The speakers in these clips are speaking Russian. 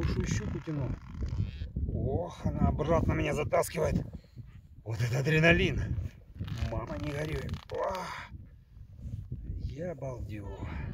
хорошую щуку тяну. Ох, она обратно меня затаскивает. Вот это адреналин. Мама, не горюй. Ох, я балдю.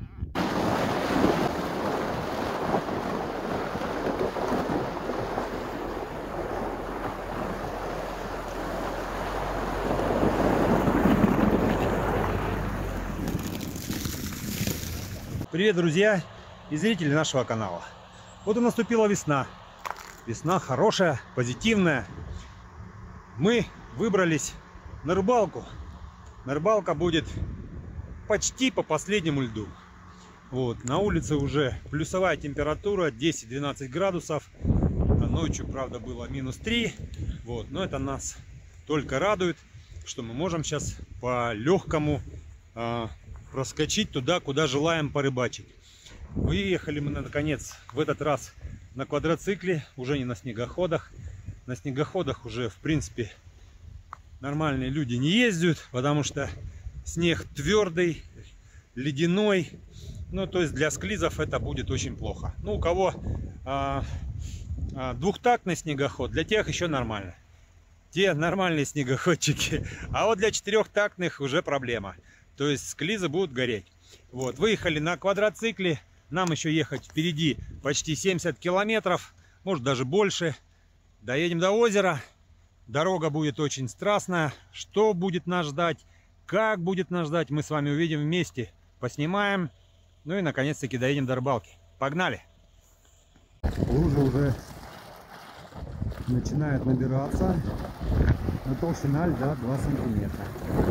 Привет, друзья и зрители нашего канала. Вот и наступила весна. Весна хорошая, позитивная. Мы выбрались на рыбалку. Рыбалка будет почти по последнему льду. Вот, на улице уже плюсовая температура 10-12 градусов. А ночью, правда, было -3. Вот, но это нас только радует, что мы можем сейчас по легкому проскочить туда, куда желаем порыбачить. Выехали мы наконец в этот раз на квадроцикле, уже не на снегоходах. На снегоходах уже в принципе нормальные люди не ездят, потому что снег твердый, ледяной. Ну, то есть для склизов это будет очень плохо. Ну, у кого двухтактный снегоход, для тех еще нормально. Те нормальные снегоходчики. А вот для четырехтактных уже проблема. То есть склизы будут гореть. Вот, выехали на квадроцикле. Нам еще ехать впереди почти 70 километров, может даже больше. Доедем до озера. Дорога будет очень страстная. Что будет нас ждать, как будет нас ждать, мы с вами увидим вместе. Поснимаем. Ну и наконец-таки доедем до рыбалки. Погнали! Лужа уже начинает набираться. Но толщина льда 2 сантиметра.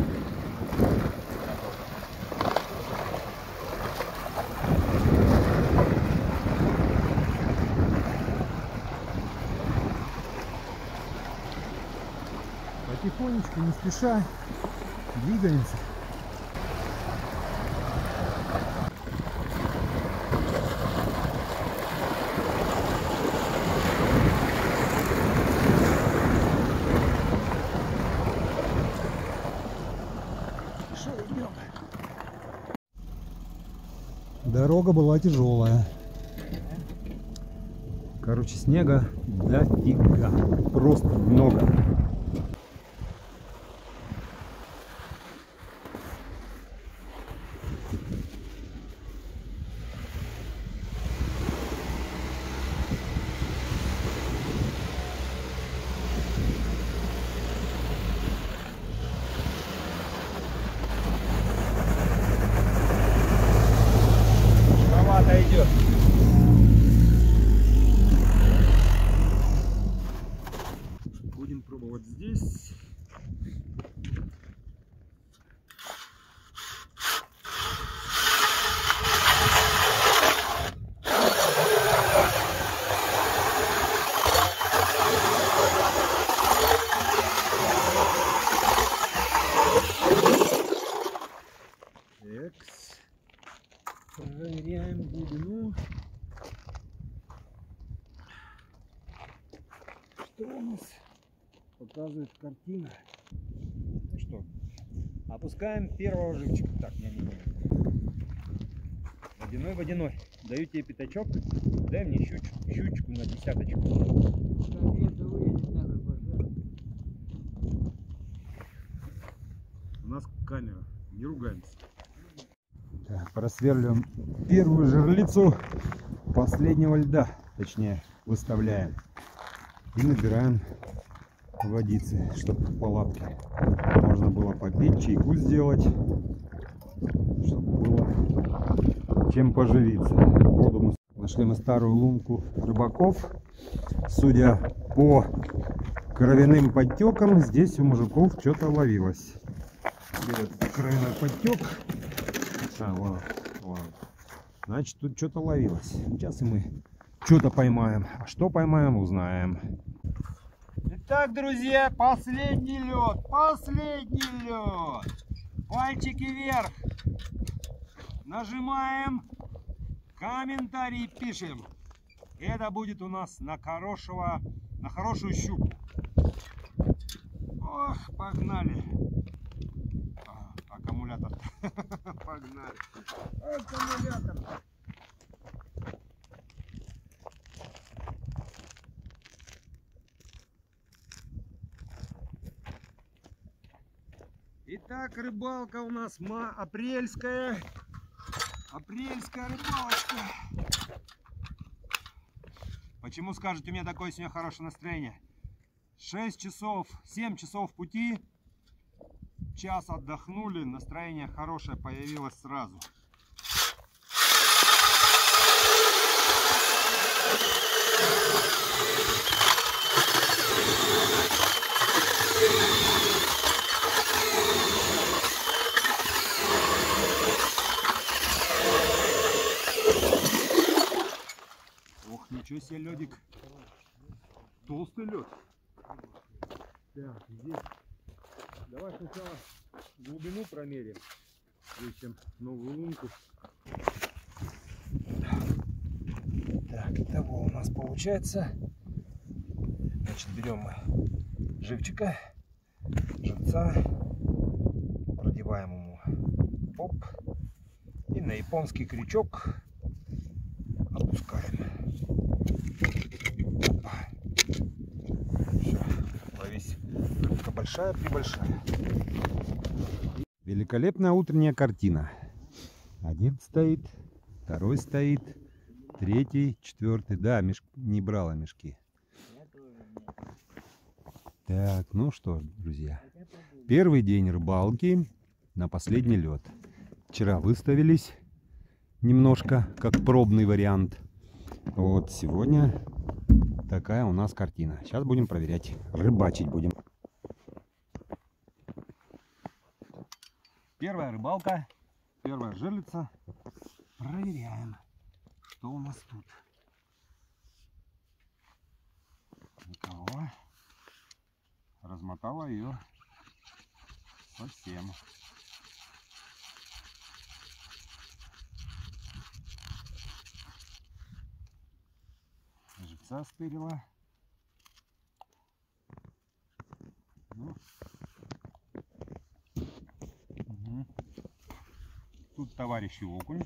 Потихонечку, не спеша, двигаемся. Дорога была тяжелая. Короче, снега дофига. Просто много. Идет. Будем пробовать здесь. Проверяем глубину. Что у нас показывает картина? Ну что, опускаем первого живчика. Так, не. Водяной. Даю тебе пятачок. Дай мне щучку на 10-очку. У нас камера. Не ругаемся. Так, просверливаем первую жерлицу последнего льда, точнее выставляем и набираем водицы, чтобы в палатке можно было попить, чайку сделать, чтобы было чем поживиться. Воду мы нашли старую лунку рыбаков. Судя по кровяным подтекам, здесь у мужиков что-то ловилось. Кровяной подтек. Ладно. Значит, тут что-то ловилось. Сейчас и мы что-то поймаем. А что поймаем, узнаем. Итак, друзья, последний лед. Пальчики вверх. Нажимаем. Комментарий пишем. Это будет у нас на хорошую щуку. Ох, погнали. Аккумулятор. Погнали. Аккумулятор. Итак, рыбалка у нас апрельская. Апрельская рыбалочка. Почему, скажете, у меня такое сегодня хорошее настроение? 6 часов, 7 часов пути. Час отдохнули, настроение хорошее появилось сразу. Ох, ничего себе, ледик. Толстый лед. Так, здесь. Давай сначала глубину промерим, ищем новую лунку. Так, итого у нас получается. Значит, берем мы живчика, живца, продеваем ему поп и на японский крючок опускаем. Опа. Все, ловись. Рыбка большая-пребольшая. Великолепная утренняя картина. Один стоит, второй стоит, третий, четвертый. Да, не брала мешки. Так, ну что, друзья. Первый день рыбалки на последний лед. Вчера выставились немножко, как пробный вариант. Вот сегодня такая у нас картина. Сейчас будем проверять. Рыбачить будем. Первая рыбалка. Первая жерлица. Проверяем, что у нас тут. Никого. Размотала ее совсем. Живца стырила. Ну. Угу. Тут товарищи окунь.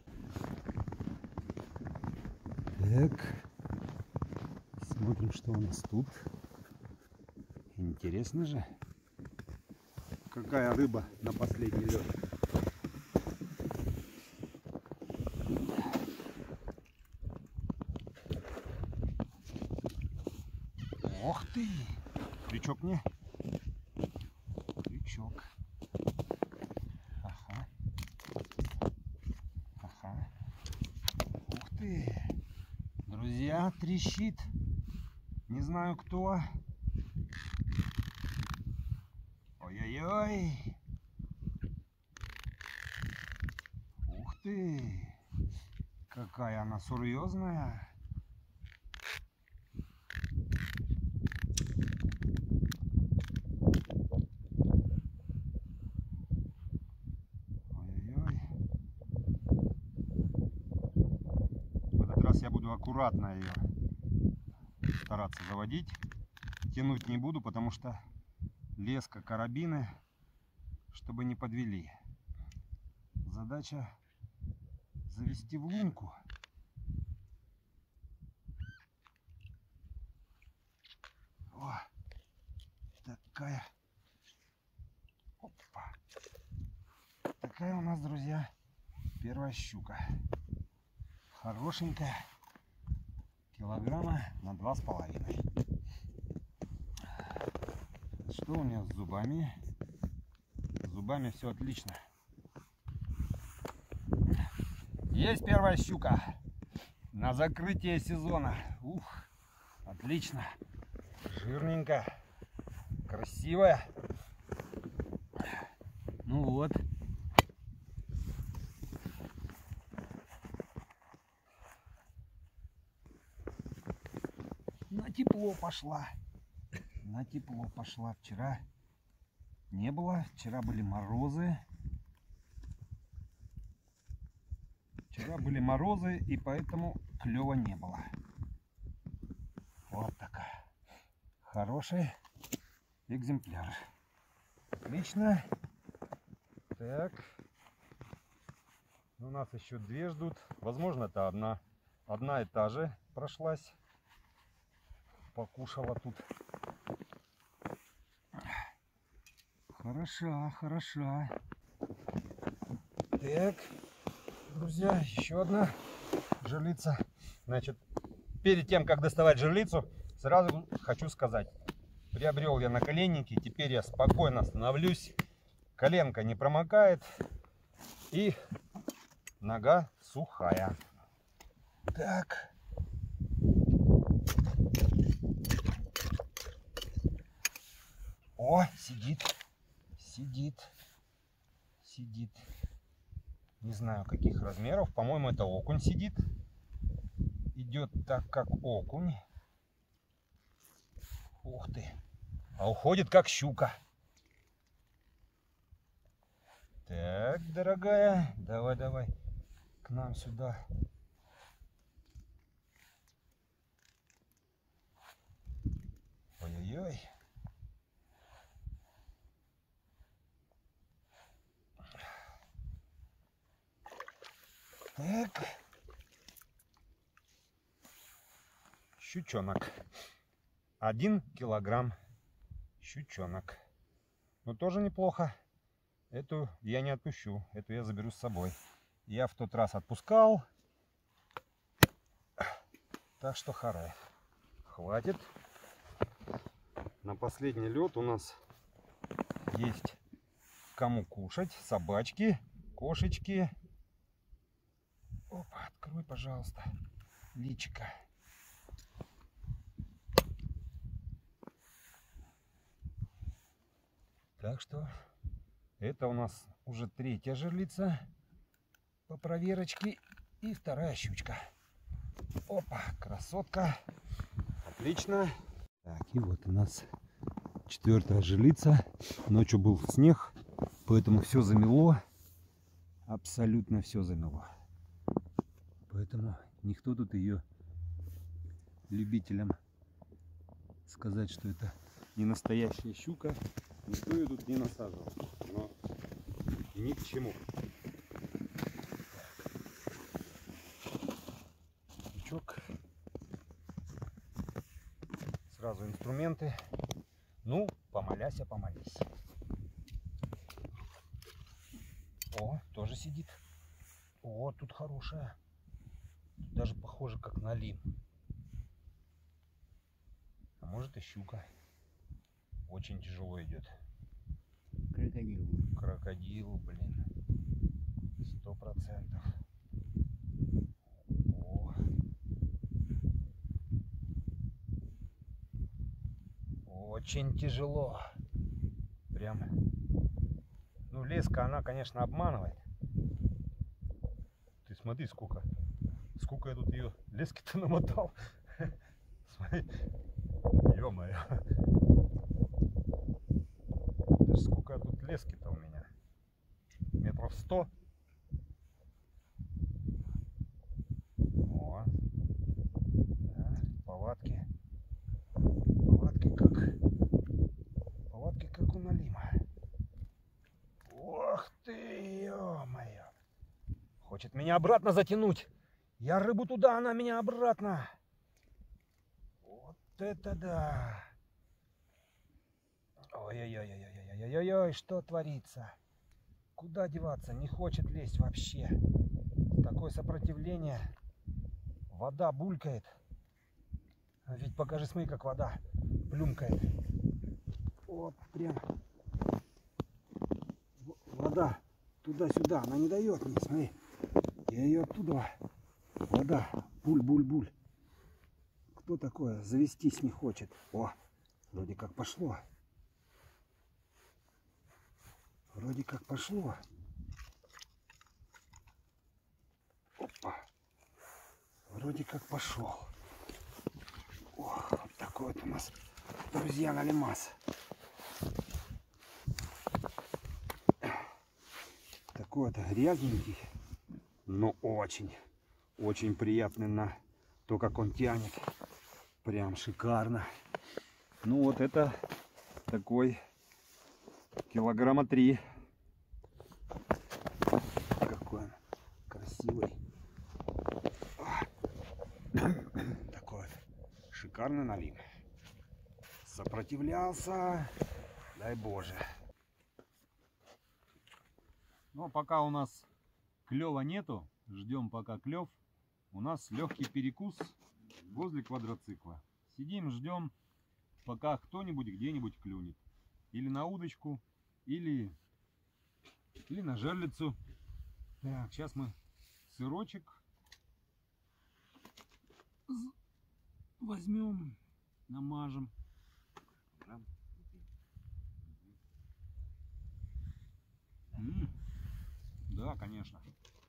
Так. Смотрим, что у нас тут. Интересно же, какая рыба на последний лед. Ох ты! Крючок мне? Крючок. Ага. Ага. Ух ты! Друзья, трещит. Не знаю кто. Ой-ой-ой! Ух ты! Какая она серьезная! Ой-ой-ой! В этот раз я буду аккуратно ее стараться заводить. Тянуть не буду, потому что леска, карабины, чтобы не подвели. Задача завести в лунку. О, такая. Опа. Такая у нас, друзья, первая щука. Хорошенькая. Килограмма на 2,5. Что у меня с зубами? С зубами все отлично. Есть первая щука на закрытие сезона. Ух, отлично. Жирненькая, красивая. Ну вот. На тепло пошла. На тепло пошла. Вчера не было. Вчера были морозы. Вчера были морозы, и поэтому клёва не было. Вот такая. Хороший экземпляр. Отлично. Так. У нас еще две ждут. Возможно, это одна и та же прошлась. Покушала тут. Хороша, хороша. Так, друзья, еще одна жерлица. Значит, перед тем, как доставать жерлицу, сразу хочу сказать. Приобрел я наколенники, теперь я спокойно становлюсь. Коленка не промокает и нога сухая. Так. О, сидит. Сидит. Сидит. Не знаю, каких размеров. По-моему, это окунь сидит. Идет так, как окунь. Ух ты. А уходит, как щука. Так, дорогая. Давай, давай. К нам сюда. Ой-ой-ой. Так. Щучонок. 1 килограмм щучонок. Ну, тоже неплохо. Эту я не отпущу. Эту я заберу с собой. Я в тот раз отпускал. Так что харе. Хватит. На последний лед у нас есть кому кушать. Собачки, кошечки. Опа, открой, пожалуйста, личико. Так что это у нас уже 3-я жерлица по проверочке и 2-я щучка. Опа, красотка. Отлично. Так, и вот у нас 4-я жерлица. Ночью был снег, поэтому все замело. Абсолютно все замело. Поэтому никто тут ее любителям сказать, что это не настоящая щука, никто ее тут не насаживал. Но ни к чему. Крючок. Сразу инструменты. Ну, помоляся, помолись. О, тоже сидит. О, тут хорошая. Тут даже похоже как на лим. А может и щука. Очень тяжело идет. Крокодил. Крокодил, блин. 100%. О. Очень тяжело. Прям. Ну, леска, она, конечно, обманывает. Ты смотри, сколько я тут ее лески-то намотал. Смотри. Ё-моё. Даже сколько тут лески-то у меня. Метров 100. О. Да, повадки. Повадки как у налима. Ох ты, ё-моё. Хочет меня обратно затянуть. Я рыбу туда, она меня обратно. Вот это да. Ой-ой-ой-ой-ой-ой-ой-ой, что творится? Куда деваться? Не хочет лезть вообще. Такое сопротивление. Вода булькает. Ведь покажи, смотри, как вода плюмкает. Вот прям. Вода туда-сюда. Она не дает мне, смотри. Я ее оттуда. Вода. Буль-буль-буль. Кто такое? Завестись не хочет. О, вроде как пошло. Вроде как пошло. Опа. Вроде как пошел. О, вот такой вот у нас, друзья, налимас. Такой вот грязненький, но очень приятный на то, как он тянет. Прям шикарно. Ну вот это такой килограмма 3. Какой он красивый. Такой вот шикарный налим. Сопротивлялся, дай Боже. Но пока у нас клёва нету, ждем пока клев. У нас легкий перекус возле квадроцикла. Сидим, ждем, пока кто-нибудь где-нибудь клюнет. Или на удочку, или на жерлицу. Так, сейчас мы сырочек возьмем, намажем. Да, конечно.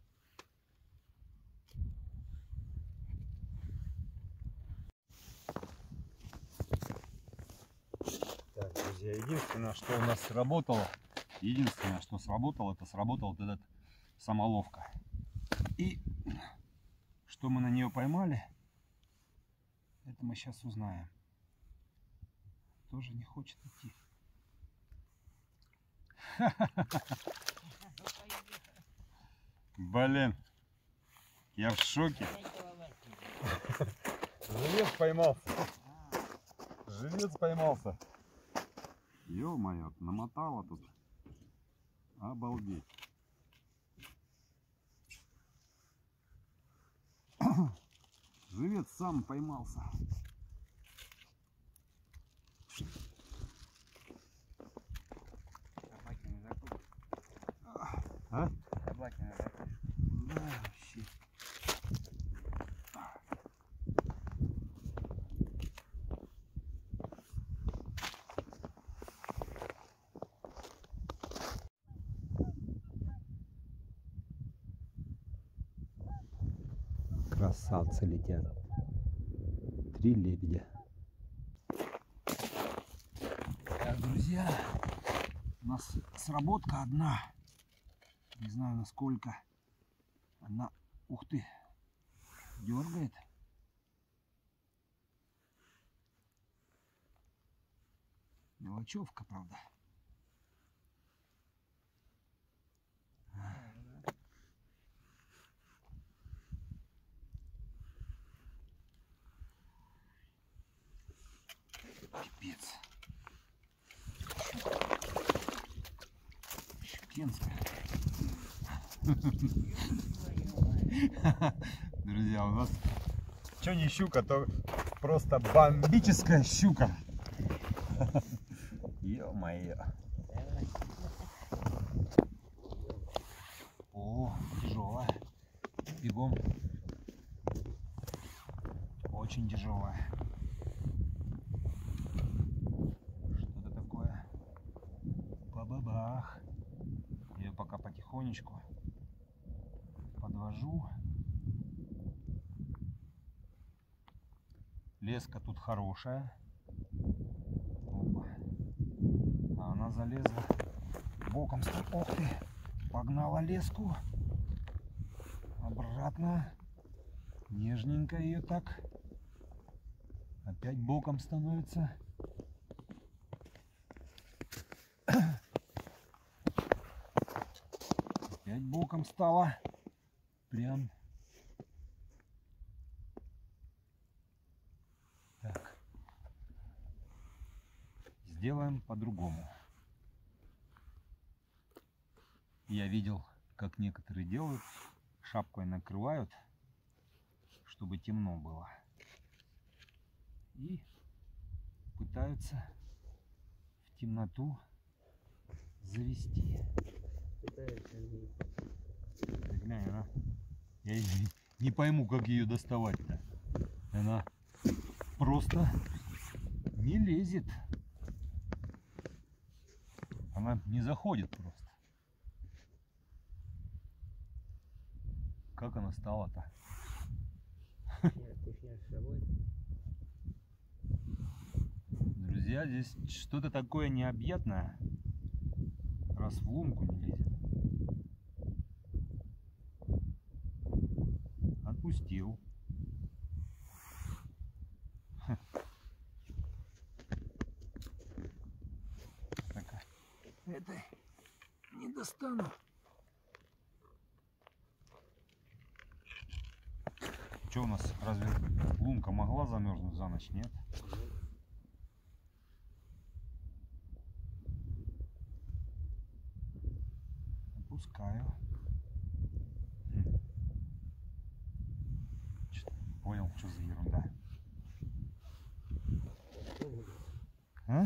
Так, друзья, единственное, что у нас сработало, это сработал вот этот самоловка. И что мы на нее поймали, это мы сейчас узнаем. Тоже не хочет идти. Блин, я в шоке. Живец поймался. Живец поймался. Ё-моё, намотало тут. Обалдеть. Живец сам поймался. А? Да, вообще. Красавцы летят. 3 лебедя. Так, друзья, у нас сработка одна. Не знаю насколько она, ух ты, дергает. Мелочевка, правда. Пипец. Щукинская. Друзья, у нас что не щука, то просто бомбическая щука. Ё-моё. О, тяжелая. Бегом. Очень тяжелая. Что-то такое. Ба-ба-бах. Я ее пока потихонечку подвожу. Леска тут хорошая. Опа. А она залезла боком. Ох ты! Погнала леску. Обратно. Нежненько ее так. Опять боком становится. Опять боком стала. Прям. Так. Сделаем по-другому. Я видел, как некоторые делают. Шапкой накрывают, чтобы темно было. И пытаются в темноту завести. Ты глянь, она... Я не пойму, как ее доставать-то. Она просто не лезет. Она не заходит просто. Как она стала-то? Друзья, здесь что-то такое необъятное, раз в лунку не лезет. Отпустил. Так, это не достану. Что у нас, разве лунка могла замерзнуть за ночь, нет? Отпускаю. Что-то не понял, что за ерунда. А?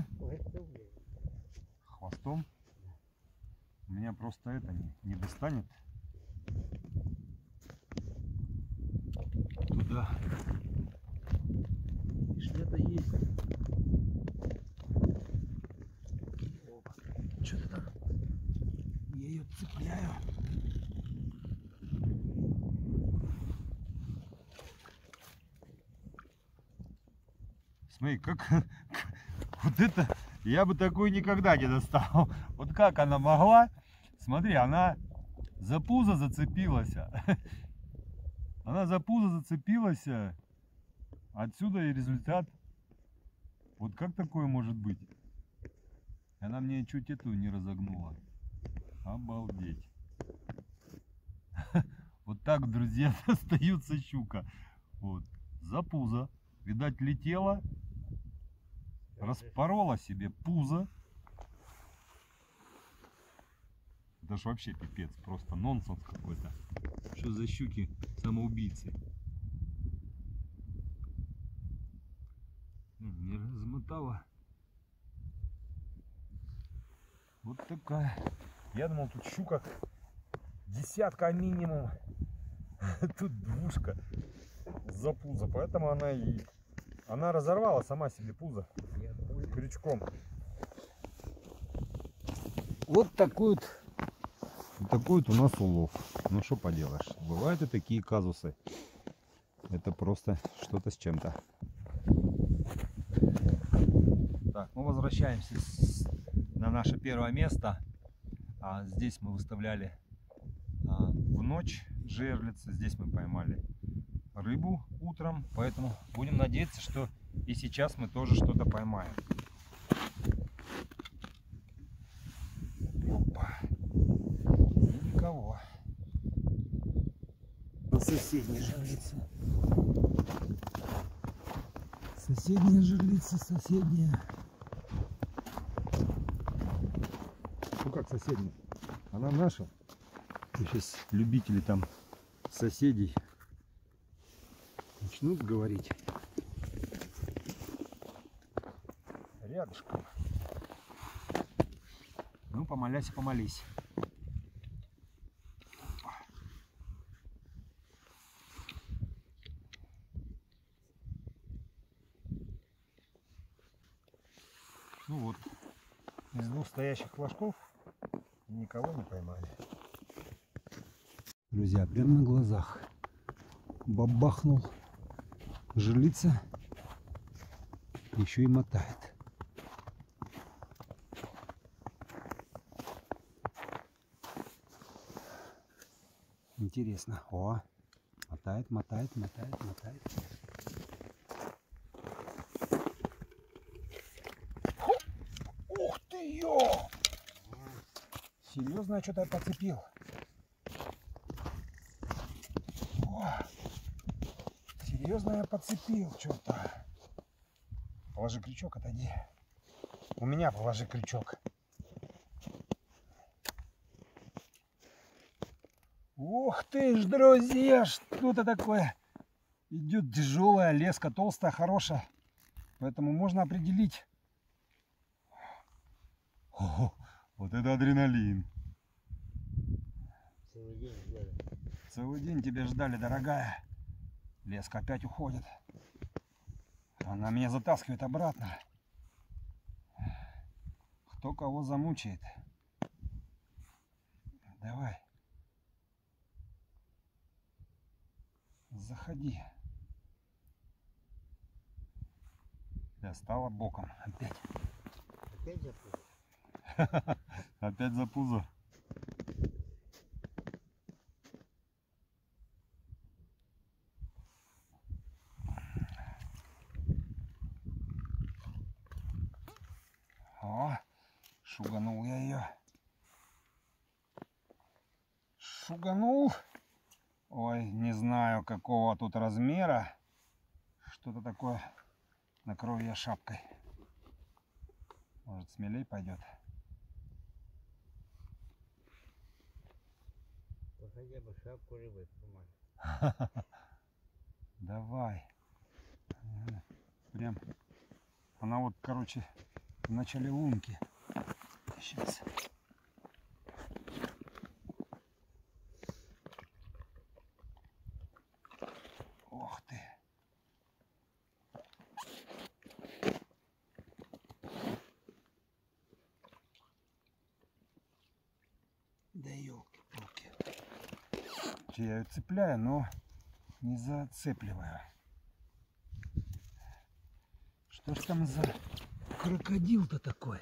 Хвостом? У меня просто это не достанет. Туда. Что-то есть. Что-то там. Я ее цепляю. Смотри, как вот это, я бы такую никогда не достал. Вот как она могла? Смотри, она за пузо зацепилась. Она за пузо зацепилась. Отсюда и результат. Вот как такое может быть? Она мне чуть эту не разогнула. Обалдеть. Вот так, друзья, остается щука. Вот. За пузо. Видать, летела. Распорола себе пузо. Это ж вообще пипец. Просто нонсенс какой-то. Что за щуки самоубийцы? Не размотала. Вот такая. Я думал, тут щука десятка минимум. Тут двушка за пузо. Поэтому она разорвала сама себе пузо крючком. Вот такой вот у нас улов. Ну что поделаешь. Бывают и такие казусы. Это просто что-то с чем-то. Так, мы возвращаемся на наше первое место. Здесь мы выставляли в ночь жерлицы. Здесь мы поймали рыбу утром. Поэтому будем надеяться, что и сейчас мы тоже что-то поймаем. Опа. И никого. Соседняя жерлица. Соседняя жерлица, соседняя. Ну как соседняя? Она наша. И сейчас любители там соседей начнут говорить. Рядышком. Ну, помолясь, помолись. Ну вот, из двух стоящих флажков никого не поймали. Друзья, прямо на глазах бабахнул жерлица, еще и мотает. Интересно. О, мотает, мотает, мотает, мотает. Ух ты, ё! Серьезно, что-то я подцепил. О, серьезно, я подцепил что-то. Положи крючок, отойди. У меня положи крючок. Ух ты ж, друзья, что-то такое. Идет тяжелая, леска толстая, хорошая. Поэтому можно определить. Ого, вот это адреналин. Целый день ждали. Целый день тебя ждали, дорогая. Леска опять уходит. Она меня затаскивает обратно. Кто кого замучает. Давай. Заходи. Да, стала боком. Опять. Опять запутал? Опять за пузо. О, шуганул я ее. Шуганул. Ой, не знаю, какого тут размера. Что-то такое. Накрою я шапкой. Может, смелей пойдет. хотя бы шапку рыбы помажь. Давай. Прям. Она вот, короче, в начале лунки. Сейчас. Ох ты. Да елки-палки. Я ее цепляю, но не зацепливаю. Что ж там за крокодил-то такой?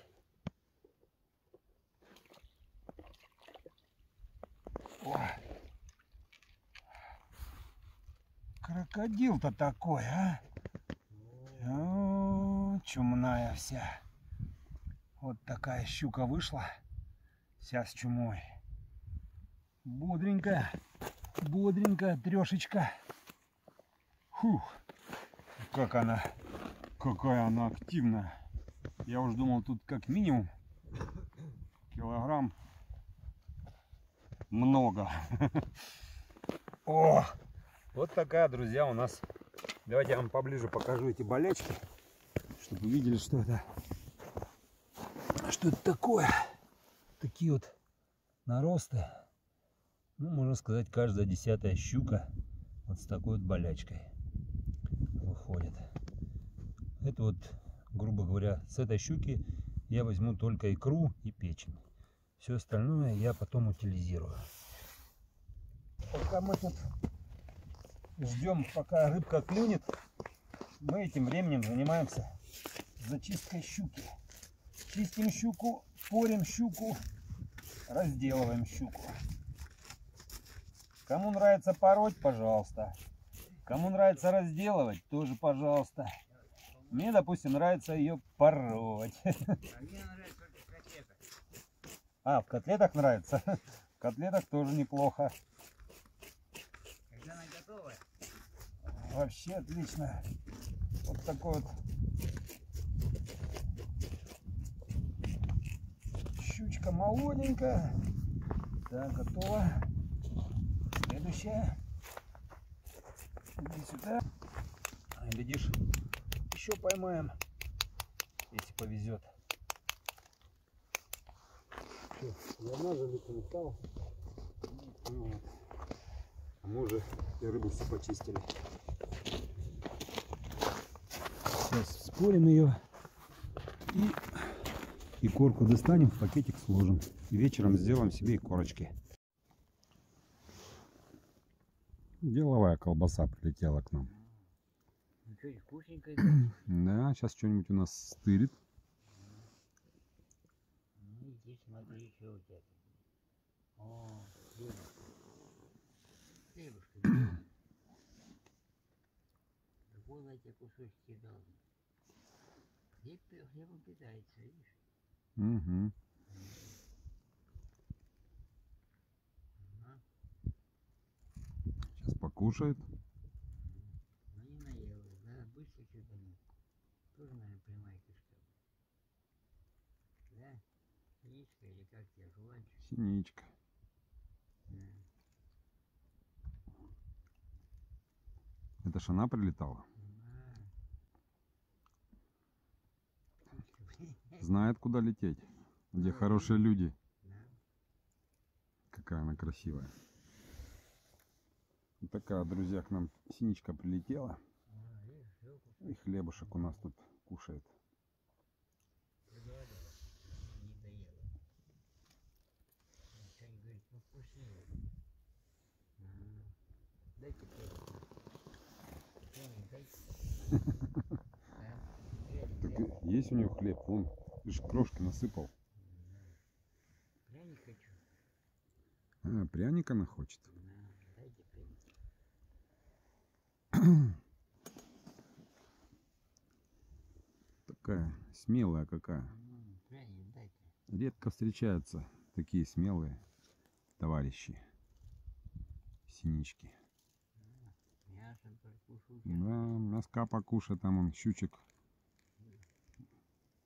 О! Крокодил-то такой, а? О, чумная вся. Вот такая щука вышла. Вся с чумой. Бодренькая. Бодренькая трешечка. Фух. Как она. Какая она активная. Я уж думал, тут как минимум килограмм много. О! Вот такая, друзья, у нас. Давайте я вам поближе покажу эти болячки, чтобы вы видели, что это. Что это такое? Такие вот наросты. Ну, можно сказать, каждая 10-я щука вот с такой вот болячкой выходит. Это вот, грубо говоря, с этой щуки я возьму только икру и печень. Все остальное я потом утилизирую. Пока мы тут ждем, пока рыбка клюнет, мы этим временем занимаемся зачисткой щуки. Чистим щуку, порим щуку, разделываем щуку. Кому нравится пороть, пожалуйста. Кому нравится разделывать, тоже пожалуйста. Мне, допустим, нравится ее пороть. А мне нравится только в котлетах. А, в котлетах нравится? В котлетах тоже неплохо. Когда она готова, Вообще отлично. Вот такой вот щучка молоденькая. Так, готова. Следующая. Иди сюда. Глядишь, еще поймаем, если повезет. Я нажалить не стал. Вот. А мы уже и рыбу все почистили. Сейчас спорим ее и корку достанем, в пакетик сложим. И вечером сделаем себе и корочки. Деловая колбаса прилетела к нам. ну что, вкусненькая. Да, сейчас что-нибудь у нас стырит. Ну иди смотри, что у тебя тут. О, хлебушка. Хлебушка. Да вон эти кусочки дал. Хлебом питается, видишь? Угу. Ага. Сейчас покушает. Ну не наелась, да, быстро что-то нет. Тоже, наверное, прямая кишка. Да? Яичко или как тебе, жвачка? Синичка. Да. Это ж она прилетала. Знает, куда лететь. Где хорошие люди. Да. Какая она красивая. Вот такая, друзья, к нам синичка прилетела. И хлебушек у нас тут кушает. Не доела. Что-нибудь говорит, ну вкуснее. Дайте хлеб. Что-нибудь дайте. Так есть у нее хлеб, он лишь крошки насыпал. Пряник хочу. А, пряник она хочет. Дайте пряник. Такая смелая какая. Пряник дайте. Редко встречаются такие смелые товарищи. Синички. Мясо покушал. Да, мяска покушай, там он щучек.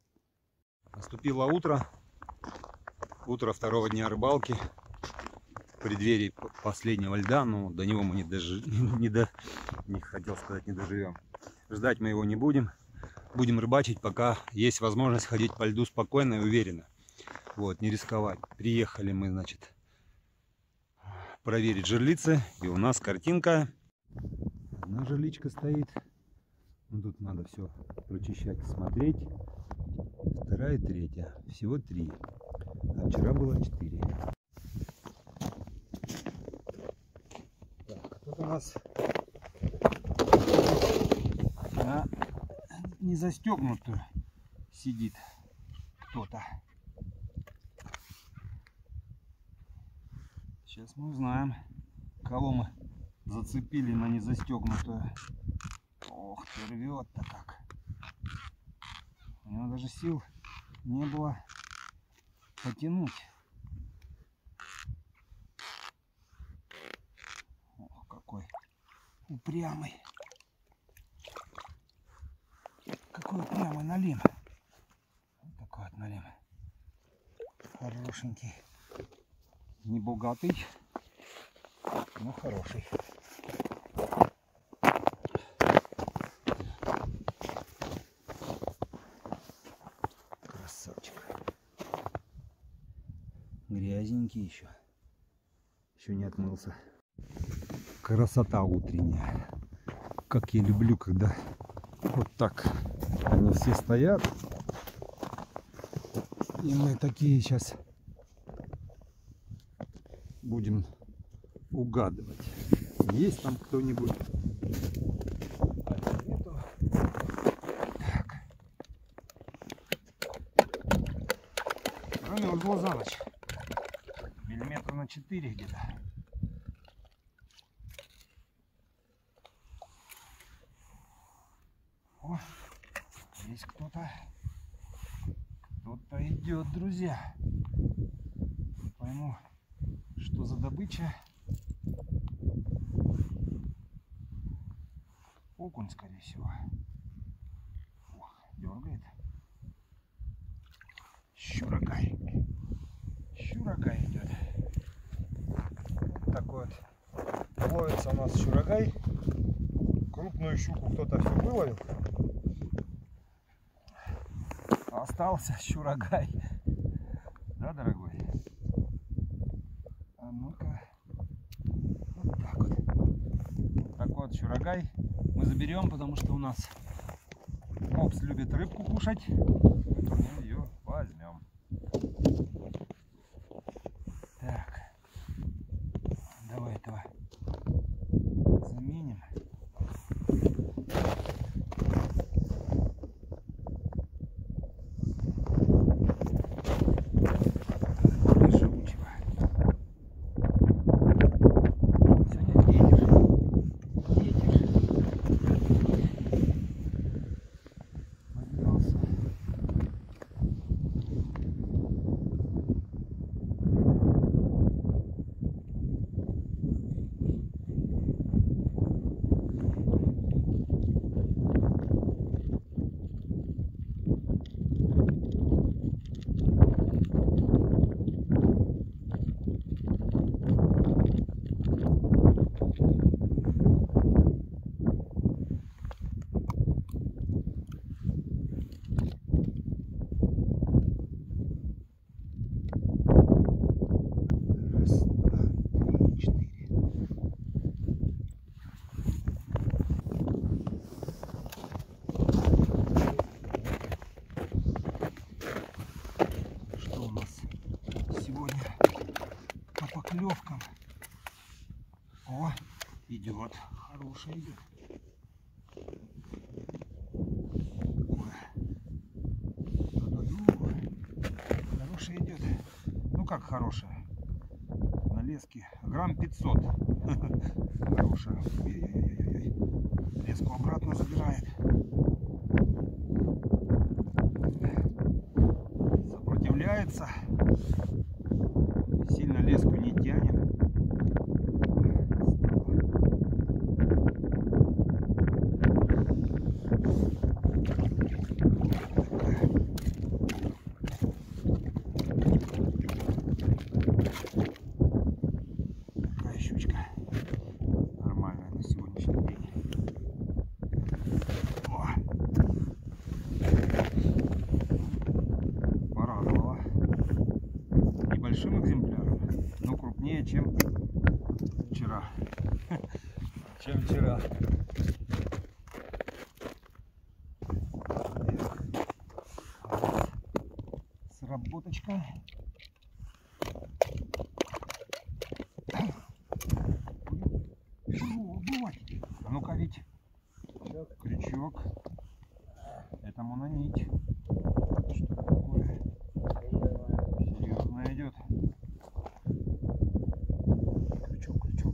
Наступило утро. Утро второго дня рыбалки. в преддверии последнего льда, но до него мы не хотел сказать, не доживем. Ждать мы его не будем. Будем рыбачить, пока есть возможность ходить по льду спокойно и уверенно. Вот, не рисковать. Приехали мы, значит, проверить жерлицы. И у нас картинка. Одна жерличка стоит. Ну, тут надо все прочищать, смотреть. Вторая и третья. Всего 3. А вчера было 4. Так, тут у нас не застегнутую сидит кто-то. Сейчас мы узнаем, кого мы зацепили на незастегнутую. Ох ты, рвет-то как. У него даже сил не было потянуть. Ох, какой упрямый. Какой упрямый налим. Вот такой вот налим. Хорошенький. Не богатый, но хороший. Красавчик. Грязненький еще. Еще не отмылся. Красота утренняя. Как я люблю, когда вот так они все стоят. И мы такие сейчас будем угадывать, есть там кто-нибудь. Нету. Так. Замерзло за ночь. Миллиметра на 4 где-то. О, есть кто-то. Кто-то идет, друзья. Не пойму, что за добыча. Окунь, скорее всего. Ох, дергает. Щурагай. Щурагай идет. Вот такой вот ловится у нас щурагай. Крупную щуку кто-то все выловил. Остался щурагай. Да, дорогой? А ну-ка. Вот так вот. Вот такой вот щурагай мы заберем, потому что у нас мопс любит рыбку кушать. Мы ее возьмем. Так. Давай этого заменим. Поклевкам. О, идет. Хорошая идет. Ой. Хорошая идет. Ну как хорошая? На леске. Грамм 500. Хорошая. Ой-ой-ой-ой. Леску обратно забирает. Сопротивляется. Сильно леску не тянет. вчера. Сработочка. А ну-ка, ведь крючок. Этому на нить. Что такое? Серьезно идет. Крючок, крючок.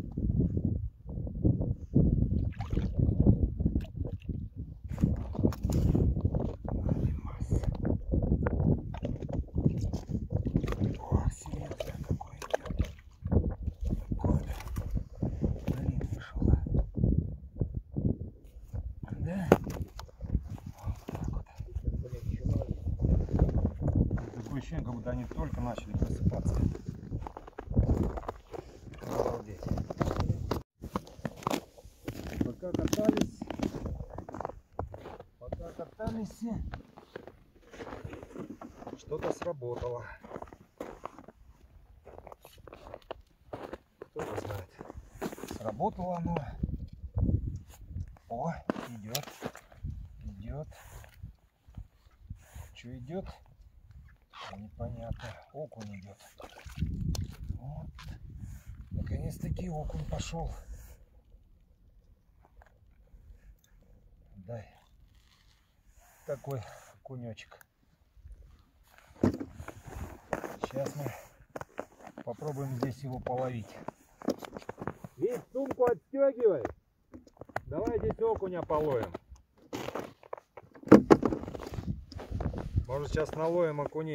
О, серьезно какой идет. Такой. Блин, вышел. Да? Вот так вот. Такое ощущение, как будто они только начали просыпаться. Обалдеть. Пока катались, что-то сработало. Кто-то знает. Сработало оно. О, идет. Идет. Что идет? Непонятно. Окунь идет. Вот. Наконец-таки окунь пошел. Дай. Такой окунечек. Сейчас мы попробуем здесь его половить. Весь сумку отстегивай. Давай здесь окуня половим. Может, сейчас наловим окуней.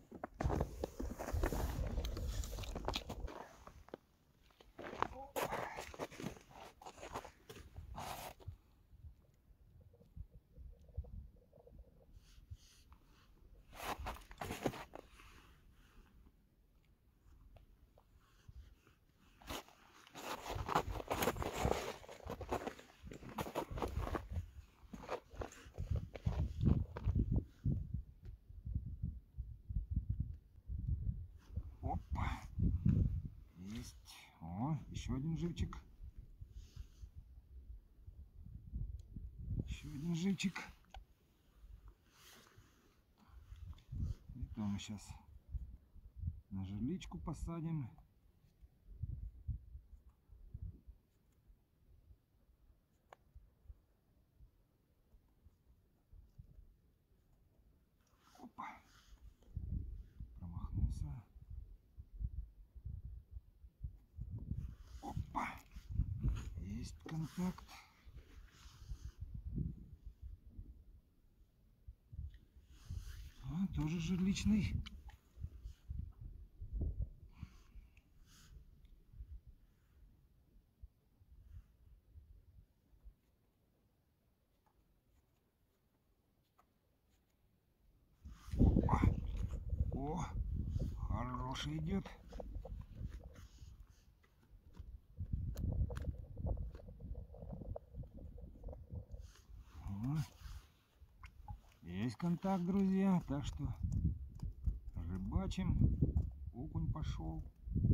Опа. Есть. О, еще один живчик. Еще один живчик. Это мы сейчас на жерличку посадим. Опа. Промахнулся. Опа. Есть контакт. А, тоже жерличный. Опа. О, хороший идет. О, есть контакт, друзья. Так что рыбачим. Окунь пошел.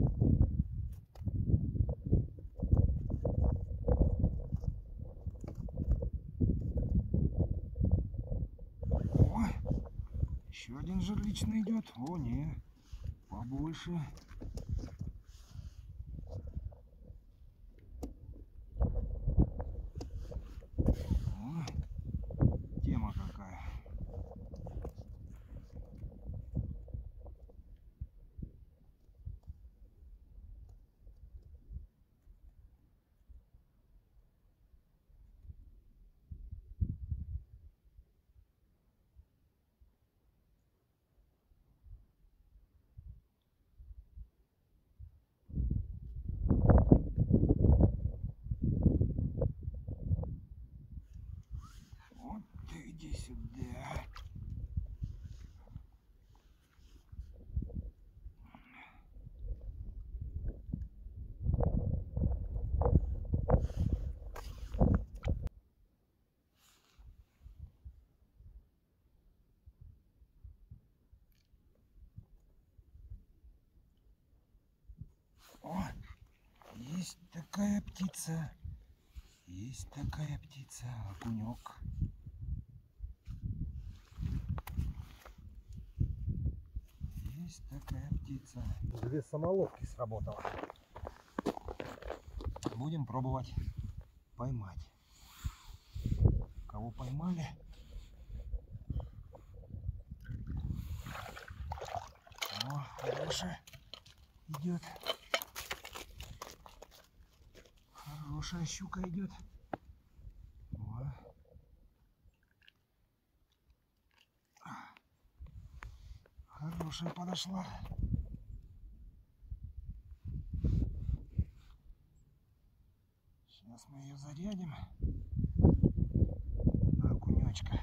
Ой, еще один жерличный идет. О, не, побольше. О, тема какая. Вот ты иди сюда. О, есть такая птица. Есть такая птица, окунек. Есть такая птица. 2 самоловки сработало. Будем пробовать поймать. Кого поймали? О, хорошая идет. Хорошая щука идет. О. Хорошая подошла. Сейчас мы ее зарядим на окунечка.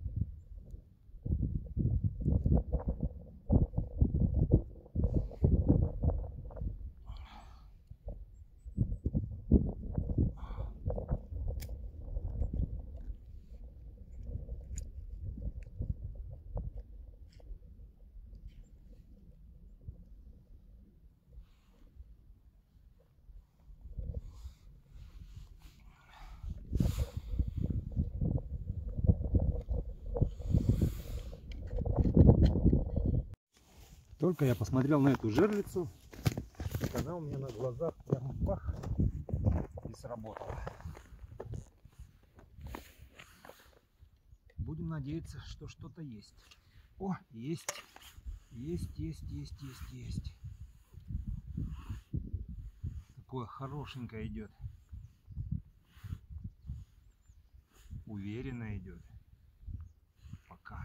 Только я посмотрел на эту жерлицу, она у меня на глазах прям бах и сработала. Будем надеяться, что что-то есть. О, есть. Есть. Такое хорошенькое идет. Уверенно идет. Пока.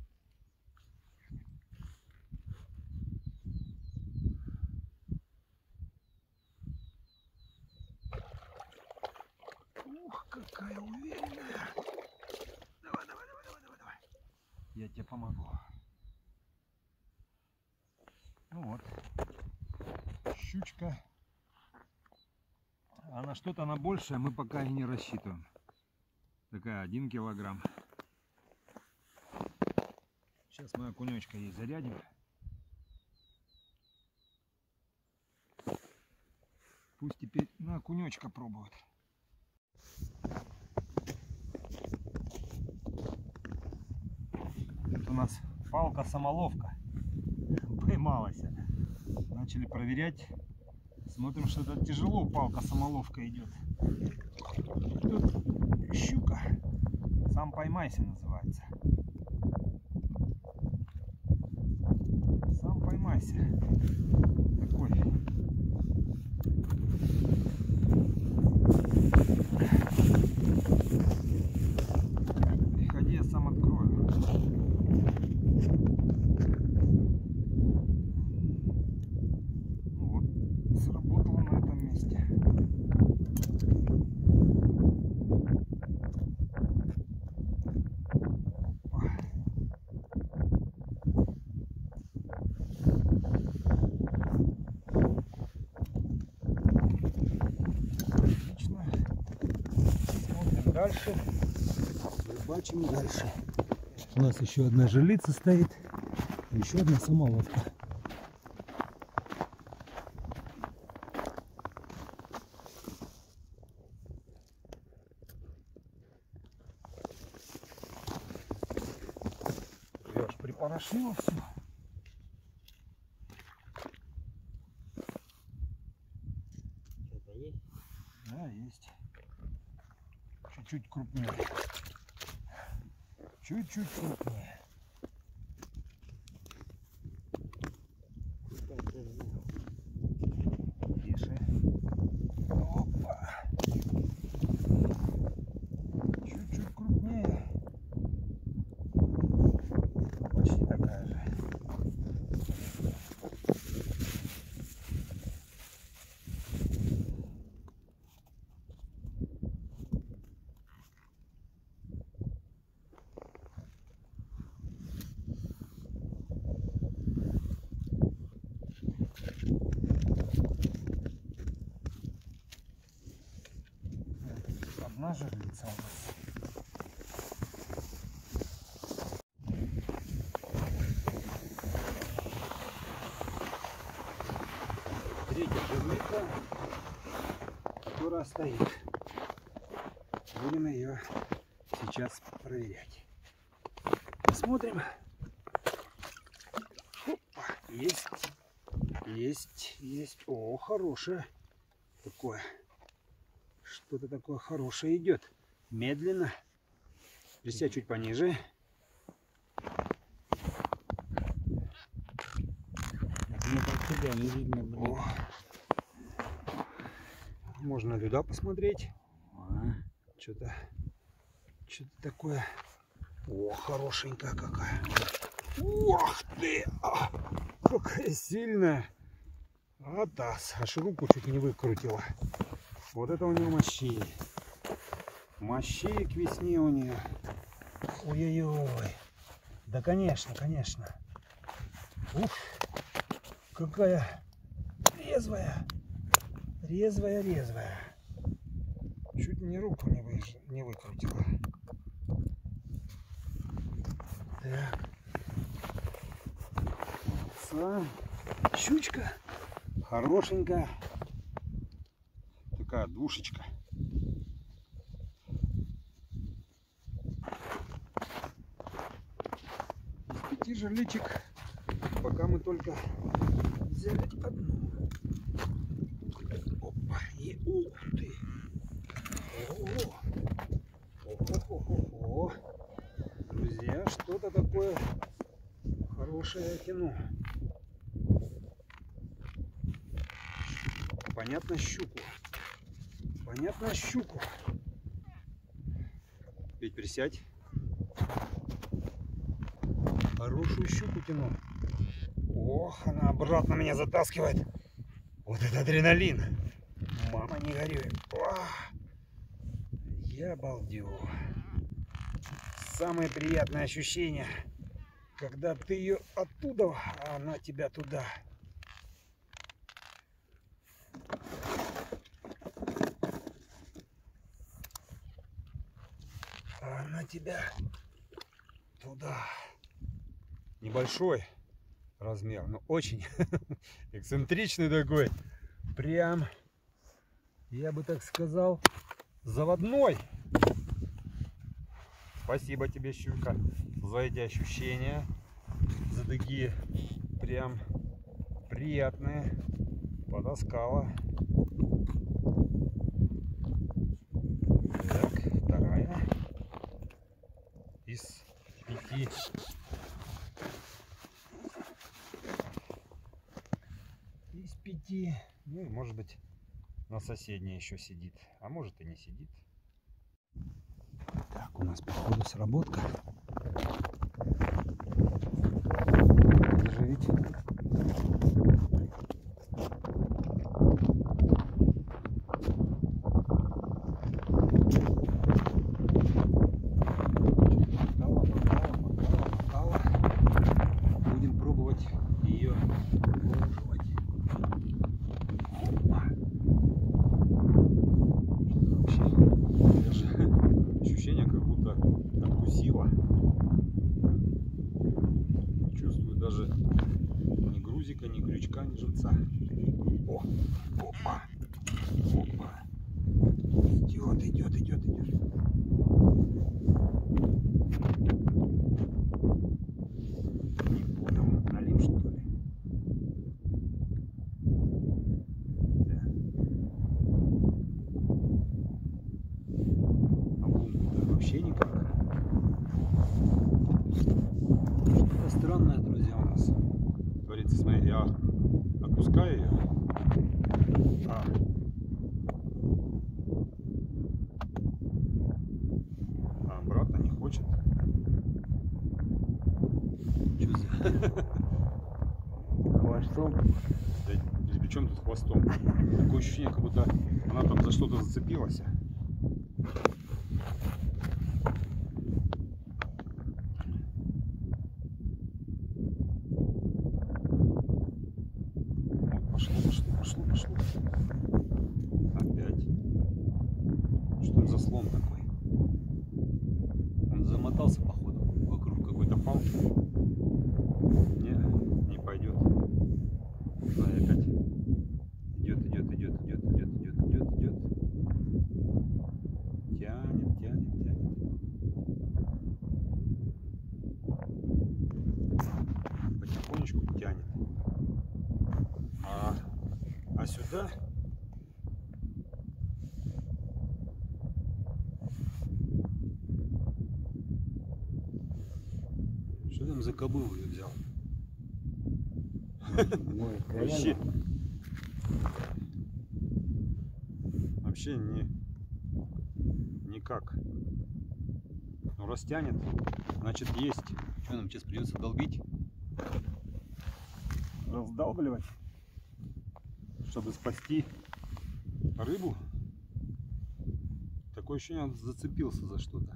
Ух, какая уверенная. Давай. Я тебе помогу. Ну вот. Щучка. А на что-то она большая мы пока и не рассчитываем. Такая 1 килограмм. Сейчас мы окунечка ей зарядим. Пусть теперь на окунечка пробует. Это у нас палка-самоловка поймалась. Начали проверять. Смотрим, что это тяжело, палка-самоловка идет. Тут щука. Сам поймайся называется. Сам поймайся. Такой. Приходи, я сам открою. Ну вот, сработало на этом месте. Отлично. Смотрим дальше. Рыбачим дальше. У нас еще одна жерлица стоит. Еще одна самоловка. Я аж припорошила все. Что-то есть? Да, есть. Чуть-чуть крупнее. Чуть-чуть крупнее. Тише. Опа. Чуть-чуть крупнее. Почти такая же. Одна жерлица у нас. Третья жерлица, которая стоит. Будем ее сейчас проверять. Посмотрим. Опа, есть. Есть. О, хорошее. Такое. Что-то такое хорошее идет. Медленно. Присядь чуть пониже. Тебя не видно, блин. О. Можно туда посмотреть. Что-то такое. О, хорошенькая какая. Ух ты! Какая сильная. Атас. Аж руку чуть не выкрутила. Вот это у нее мощей. Мощей к весне у нее. Ой-ой-ой. Да, конечно. Ух, какая резвая. Резвая. Чуть мне руку не выкрутила. Так. Щучка. Хорошенькая. Такая двушечка. Из 5 жерличек пока мы только взяли одну. Опа. И ух ты. О. Друзья, что-то такое хорошее я тяну. Понятно, щуку. Ведь присядь. Хорошую щуку тяну. Ох, она обратно меня затаскивает. Вот это адреналин. Мама, не горюй. Я балдю. Самое приятное ощущение, когда ты ее оттуда, а она тебя туда. А она тебя туда. Небольшой размер, но очень эксцентричный такой. Прям, я бы так сказал, заводной. Спасибо тебе, щука, за эти ощущения, за такие прям приятные. Потаскала. Так, вторая из 5. Из 5. Ну и может быть на соседней еще сидит, а может и не сидит. Так, у нас походу сработка. Заживите. Мотала. Будем пробовать ее выуживать. Опа. Вообще, ощущение, как будто откусила. Чувствую даже ни грузика, ни крючка, ни живца. О, опа, опа. Идет. Не понял, налим что ли? Да. А лунку-то вообще никак. Что-то странное, друзья, у нас творится. Смотри, я отпускаю ее. А обратно не хочет. Что за... Хвостом. Да, при чем тут хвостом? Такое ощущение, как будто она там за что-то зацепилась. Пошло. Опять. Что за слон такой? Он замотался, походу, вокруг какой-то палки. Не пойдет. Смотри, опять. Идет. Тянет. тянет. А сюда что там за кобылу я взял? Вообще, вообще никак. Ну, растянет, значит есть. Что нам сейчас придется долбить? Раздалбливать, чтобы спасти рыбу. Такое ощущение, он зацепился за что-то.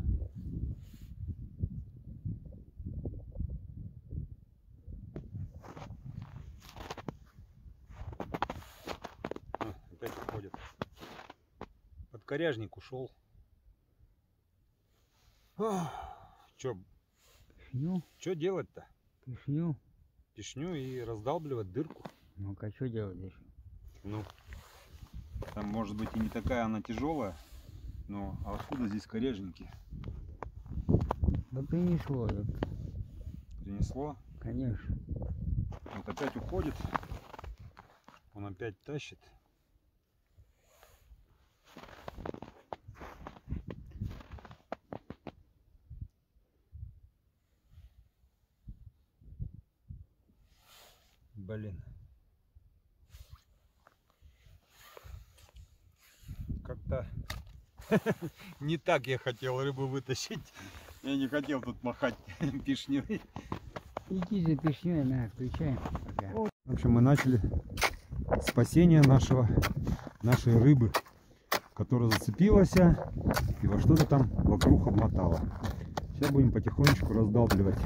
Опять уходит. Подкоряжник ушел. Что делать-то? Пишню. Пишню и раздалбливать дырку. Ну-ка, что делать здесь? Ну, там может быть и не такая она тяжелая, но откуда здесь коряжники? Да принесло. Принесло? Конечно. Вот опять уходит. Он опять тащит. Блин. Как-то не так я хотел рыбу вытащить. Я не хотел тут махать пишней. Иди за пишней, на, включаем. Пока. В общем, мы начали спасение нашей рыбы, которая зацепилась и во что-то там вокруг обмотала. Сейчас будем потихонечку раздалбливать.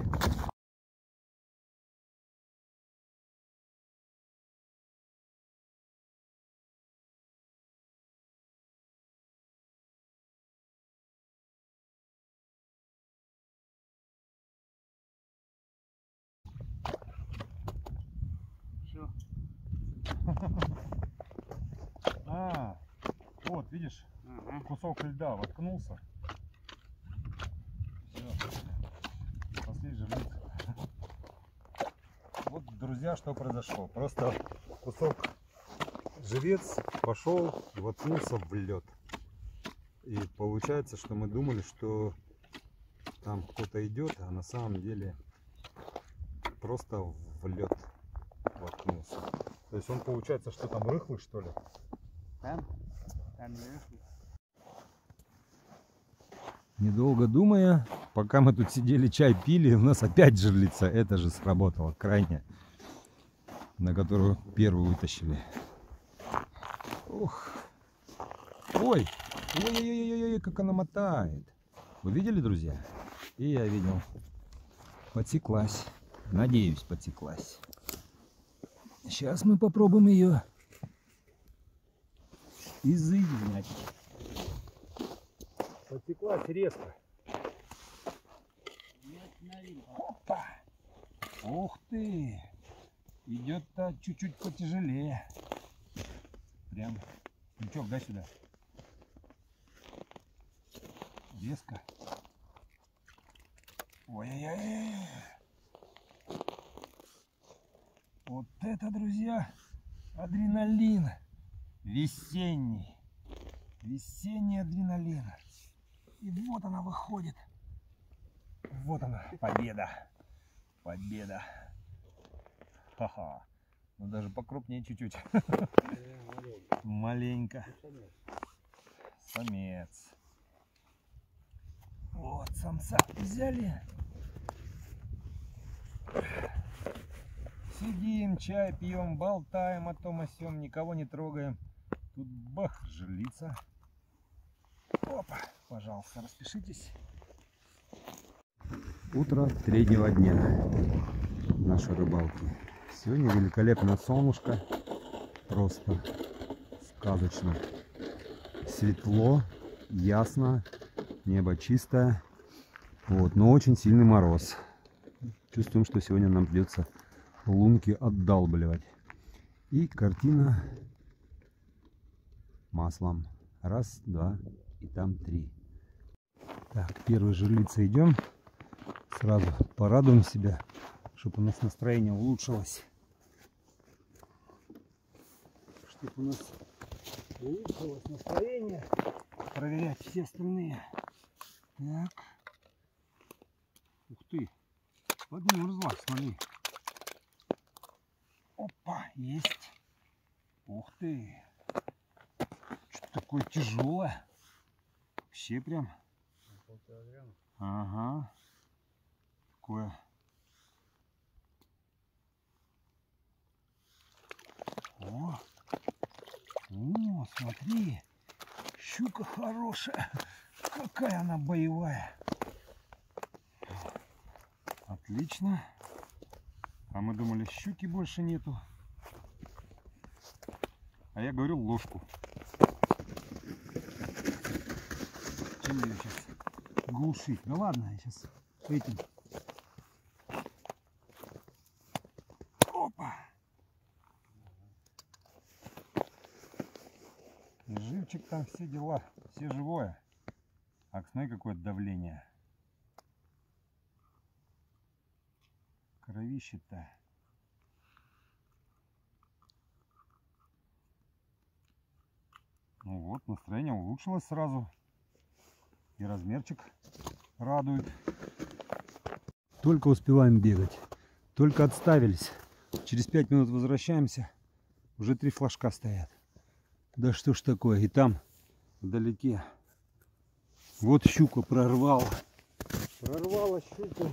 Все. Вот, видишь, Ага. кусок льда воткнулся. Все, спасли жерлиц. Вот, друзья, что произошло. Просто кусок живец пошел и воткнулся в лед. И получается, что мы думали, что там кто-то идет, а на самом деле просто в лед воткнулся. То есть он, получается, что там рыхлый, что ли? Там наверху. Недолго думая, пока мы тут сидели, чай пили, у нас опять жерлица. Это же сработало крайне, на которую первую вытащили. Ух. Ой, ой-ой-ой, как она мотает. Вы видели, друзья? И я видел. Подсеклась. Надеюсь, подсеклась. Сейчас мы попробуем ее изъять. Подсеклась резко. Опа! Ух ты! Идет-то чуть-чуть потяжелее. Прям. Крючок, дай сюда. Резко. Ой-ой-ой. Вот это, друзья, адреналин. Весенний. Весенний адреналин. И вот она выходит. Вот она, победа. Победа. Ха-ха. Ну даже покрупнее чуть-чуть. Маленько. Самец. Вот самца взяли. Сидим, чай пьем, болтаем о том о сём, никого не трогаем. Тут бах, жерлица. Опа, пожалуйста, распишитесь. Утро третьего дня нашей рыбалки. Сегодня великолепное солнышко, просто сказочно. Светло, ясно, небо чистое, вот, но очень сильный мороз. Чувствуем, что сегодня нам придется лунки отдалбливать. И картина маслом. Раз, два и там три. Так, первой жерлице идем. Сразу порадуем себя, чтобы у нас настроение улучшилось. тут у нас улучшилось настроение. Проверять все остальные. Так. Ух ты. Подмерзла, смотри. Опа, есть. Ух ты. Что-то такое тяжелое. Вообще прям. Полкилограмма. Ага. Такое. О, смотри. Щука хорошая. Какая она боевая. Отлично. А мы думали, щуки больше нету. А я говорил ложку. Чем ее сейчас глушить? Да ладно, я сейчас этим. Опа. И живчик там, все дела, все живое. А смотри, какое давление. Кровище-то. Ну вот, настроение улучшилось сразу. И размерчик радует. Только успеваем бегать. Только отставились. Через 5 минут возвращаемся. Уже 3 флажка стоят. Да что ж такое. И там, вдалеке. Вот щука прорвала. Прорвала щуку.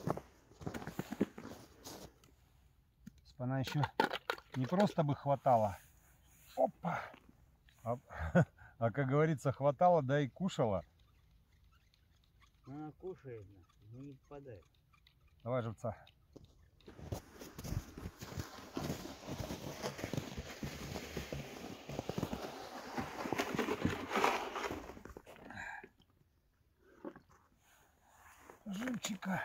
Она еще не просто бы хватала. Опа. А как говорится, хватала, да и кушала. Она кушает, но не попадает. Давай, живца. Живчика.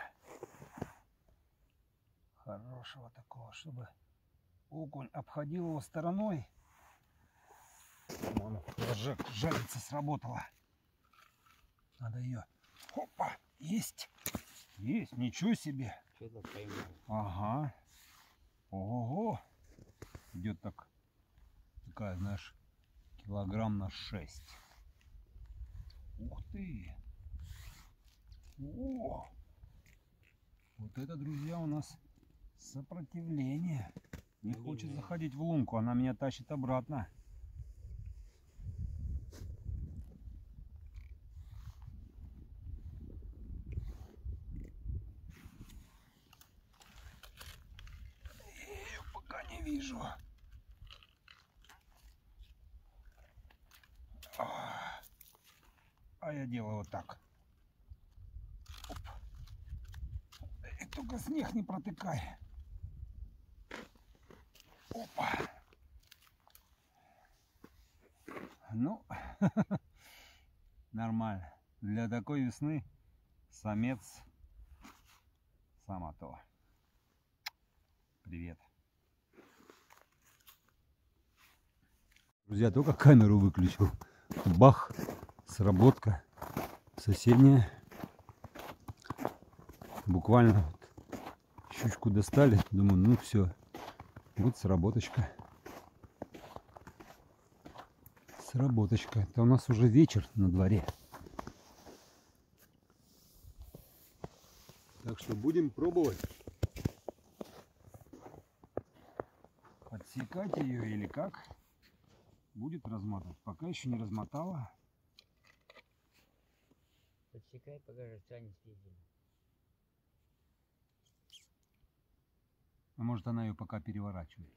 Хорошего такого, чтобы окунь обходил его стороной. По-моему, жальница сработала. Надо ее. Опа, есть. Есть, ничего себе. Что-то поймал. Ага. Ого. Идет так. Такая, знаешь, килограмм на 6. Ух ты. О! Вот это, друзья, у нас сопротивление. Не хочет заходить в лунку, она меня тащит обратно. Я ее пока не вижу. А я делаю вот так. Оп. И только снег не протыкай. Опа. Ну, нормально. Для такой весны самец само то. Привет. Друзья, только камеру выключил. Бах, сработка. Соседняя. Буквально вот щучку достали. Думаю, ну все. Вот сработочка. Сработочка. Это у нас уже вечер на дворе. Так что будем пробовать. Подсекать ее или как? Будет разматывать. Пока еще не размотала. Подсекай, пока живца не съедим. А может, она ее пока переворачивает.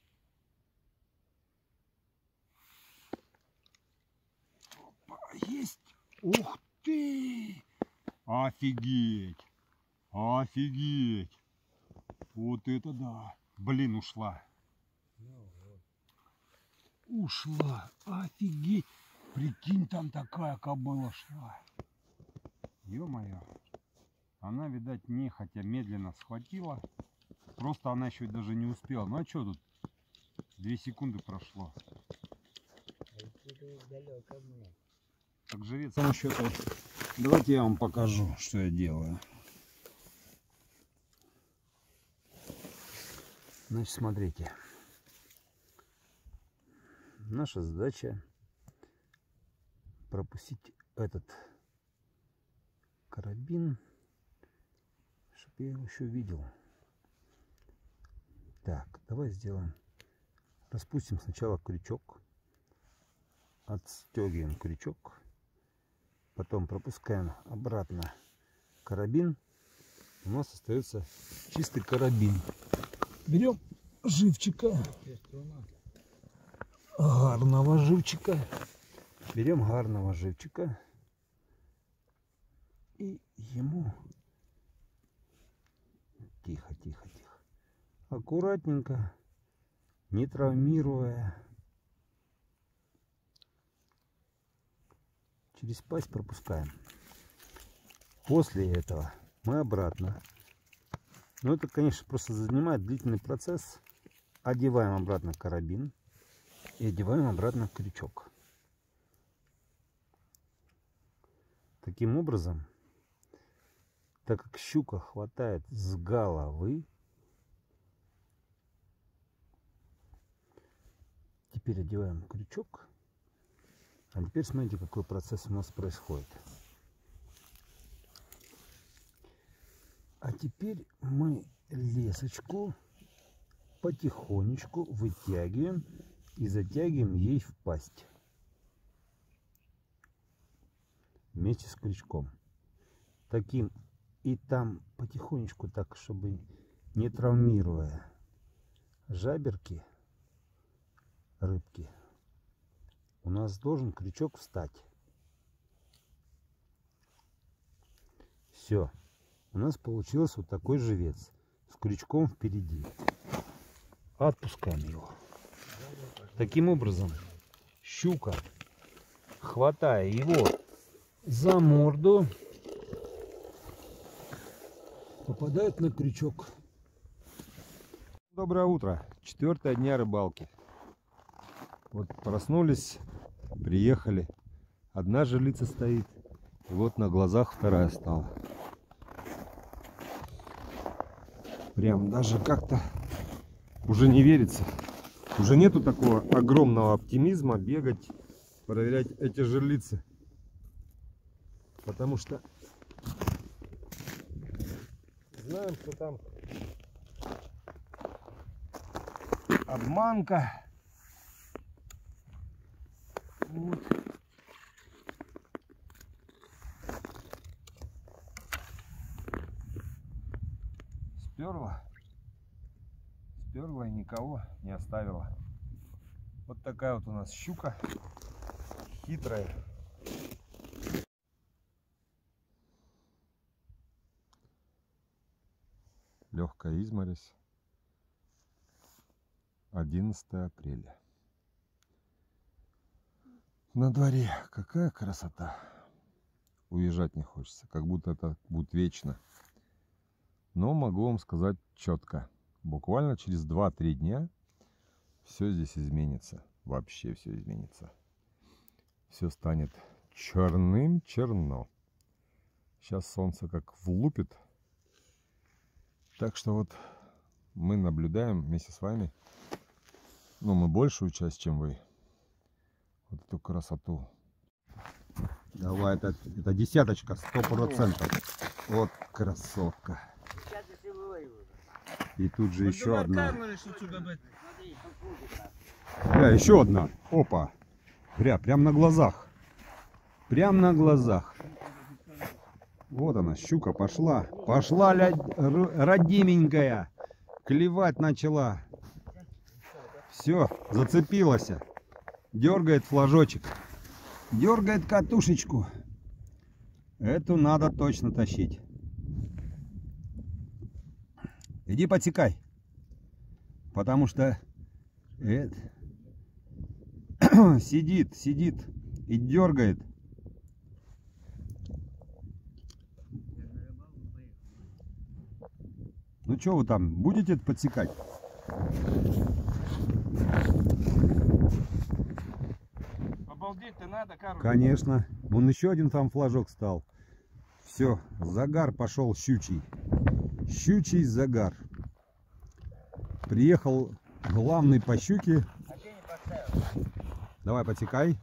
Опа, есть! Ух ты! Офигеть! Офигеть! Вот это да! Блин, ушла. Ну вот. Ушла! Офигеть! Прикинь, там такая кобыла шла. Ё-моё! Она, видать, нехотя медленно схватила. Просто она еще даже не успела. Ну а что тут? 2 секунды прошло. А это далеко мне. Так живец. С помощью этого. Давайте я вам покажу, что я делаю. Значит, смотрите. Наша задача пропустить этот карабин, чтобы я его еще видел. Так, давай сделаем. Распустим сначала крючок. Отстегиваем крючок. Потом пропускаем обратно карабин. У нас остается чистый карабин. Берем живчика. Гарного живчика. Берем гарного живчика. И ему тихо, тихо, тихо. Аккуратненько, не травмируя. Через пасть пропускаем. После этого мы обратно. Но это, конечно, просто занимает длительный процесс. Одеваем обратно карабин и одеваем обратно крючок. Таким образом, так как щука хватает с головы, теперь одеваем крючок. А теперь смотрите, какой процесс у нас происходит. А теперь мы лесочку потихонечку вытягиваем и затягиваем ей в пасть. Вместе с крючком. Таким и там потихонечку, так, чтобы не травмируя жаберки рыбки, у нас должен крючок встать. Все. У нас получился вот такой живец с крючком впереди. Отпускаем его. Таким образом, щука, хватая его за морду, попадает на крючок. Доброе утро. 4-е дня рыбалки. Вот проснулись, приехали. Одна жилица стоит. И вот на глазах вторая стала. Прям даже как-то уже не верится. Уже нету такого огромного оптимизма бегать, проверять эти жерлицы. Потому что знаем, что там обманка. Вот. Сперла и никого не оставила. Вот такая вот у нас щука хитрая. Легкая изморозь. 11 апреля. На дворе какая красота. Уезжать не хочется, как будто это будет вечно. Но могу вам сказать четко. Буквально через 2-3 дня все здесь изменится. Вообще все изменится. Все станет черным-черно. Сейчас солнце как влупит. Так что вот мы наблюдаем вместе с вами, ну, мы большую часть, чем вы, вот эту красоту. Давай, это десяточка, 100%. Вот красотка. И тут же еще одна. Бля, еще одна. Опа. Бля, прям на глазах. Прям на глазах. Вот она, щука пошла. Пошла, родименькая. Клевать начала. Все, зацепилась. Дергает флажочек. Дергает катушечку. Эту надо точно тащить. Иди подсекай. Потому что сидит и дергает. Ну что вы там, будете подсекать? Обалдеть-то надо, короче. Конечно. Вон еще один там флажок стал. Все, загар пошел щучий. Щучий загар. Приехал главный по щуке. Давай, подсекай.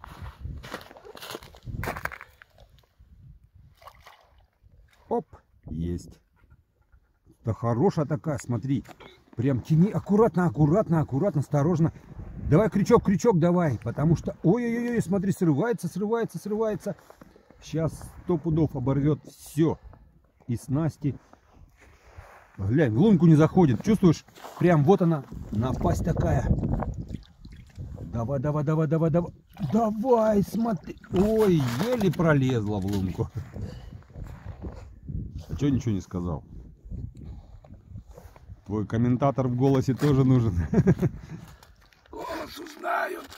Оп, есть. Да хорошая такая, смотри. Прям тяни аккуратно, аккуратно, аккуратно, осторожно. Давай крючок, крючок давай, потому что... Ой-ой-ой, смотри, срывается, срывается, срывается. Сейчас 100 пудов оборвет все. И снасти. Глянь, в лунку не заходит. Чувствуешь? Прям вот она, напасть такая. Давай, давай, давай, давай, давай. Давай, смотри. Ой, еле пролезла в лунку. А что ничего не сказал? Твой комментатор в голосе тоже нужен. Голос узнают.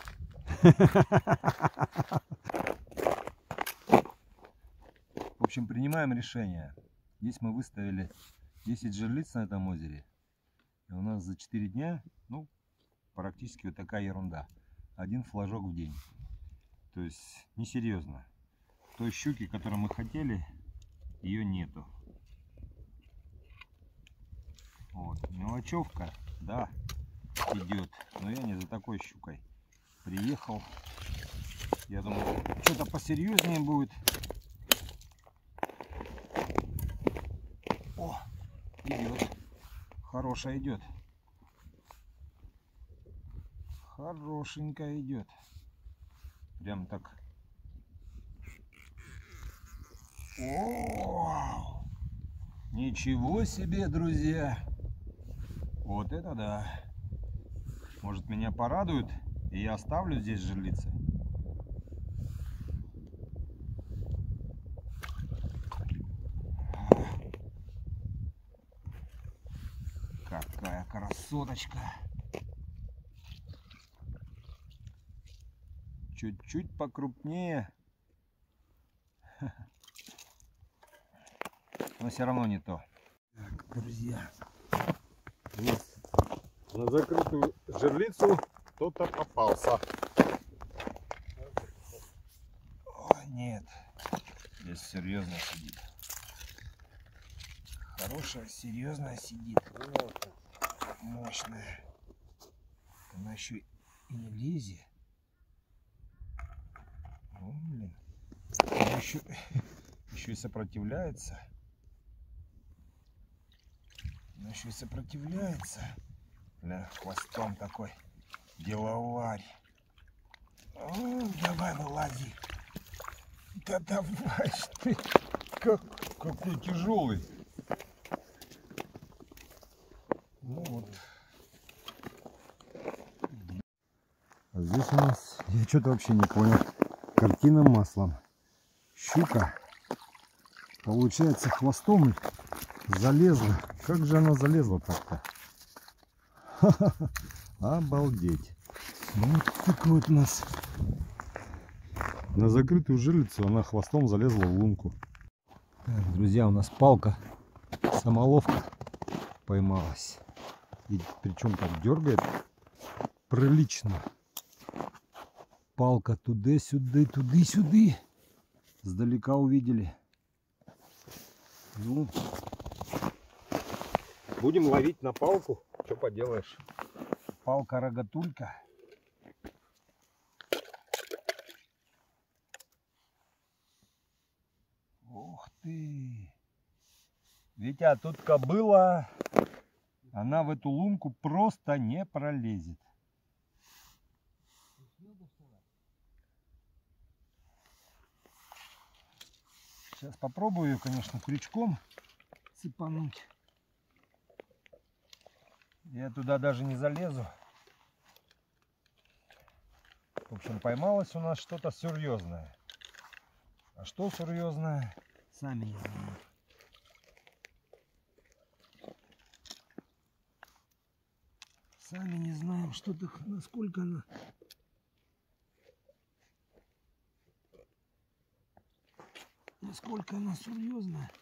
В общем, принимаем решение. Здесь мы выставили 10 жерлиц на этом озере. И у нас за 4 дня, ну, практически вот такая ерунда. 1 флажок в день. То есть, несерьезно. Той щуки, которую мы хотели, ее нету. Вот. Мелочевка, да, идет. Но я не за такой щукой приехал. Я думал, что-то посерьезнее будет. О, идет. Хорошая идет. Хорошенькая идет. Прям так. О, ничего себе, друзья. Вот это да. Может, меня порадует, и я оставлю здесь жерлицы. Какая красоточка. Чуть-чуть покрупнее. Но все равно не то. Так, друзья. На закрытую жерлицу кто-то попался. О, нет. Здесь серьезно сидит. Хорошая, серьезная сидит. Мощная. Она еще и не лезет. О, блин. Она еще и сопротивляется. Она еще и сопротивляется. Бля, хвостом такой. Деловарь. О, давай, вылази. Да давай ты. Какой тяжелый. Ну вот. А здесь у нас, я что-то вообще не понял. Картина маслом. Щука, получается, хвостом залезла. Как же она залезла так-то? Обалдеть. Ну, вот такой вот у нас. На закрытую жерлицу она хвостом залезла в лунку. Так, друзья, у нас палка, самоловка поймалась. И причем так дергает прилично. Палка туда-сюда, туда-сюда. Сдалека увидели. Ну, будем ловить на палку. Что поделаешь? Палка-рогатулька. Ух ты! Витя, тут кобыла. Она в эту лунку просто не пролезет. Сейчас попробую ее, конечно, крючком цепануть. Я туда даже не залезу. В общем, поймалось у нас что-то серьезное. А что серьезное, сами не знаем. Сами не знаем, что-то, насколько она... Насколько она серьезная.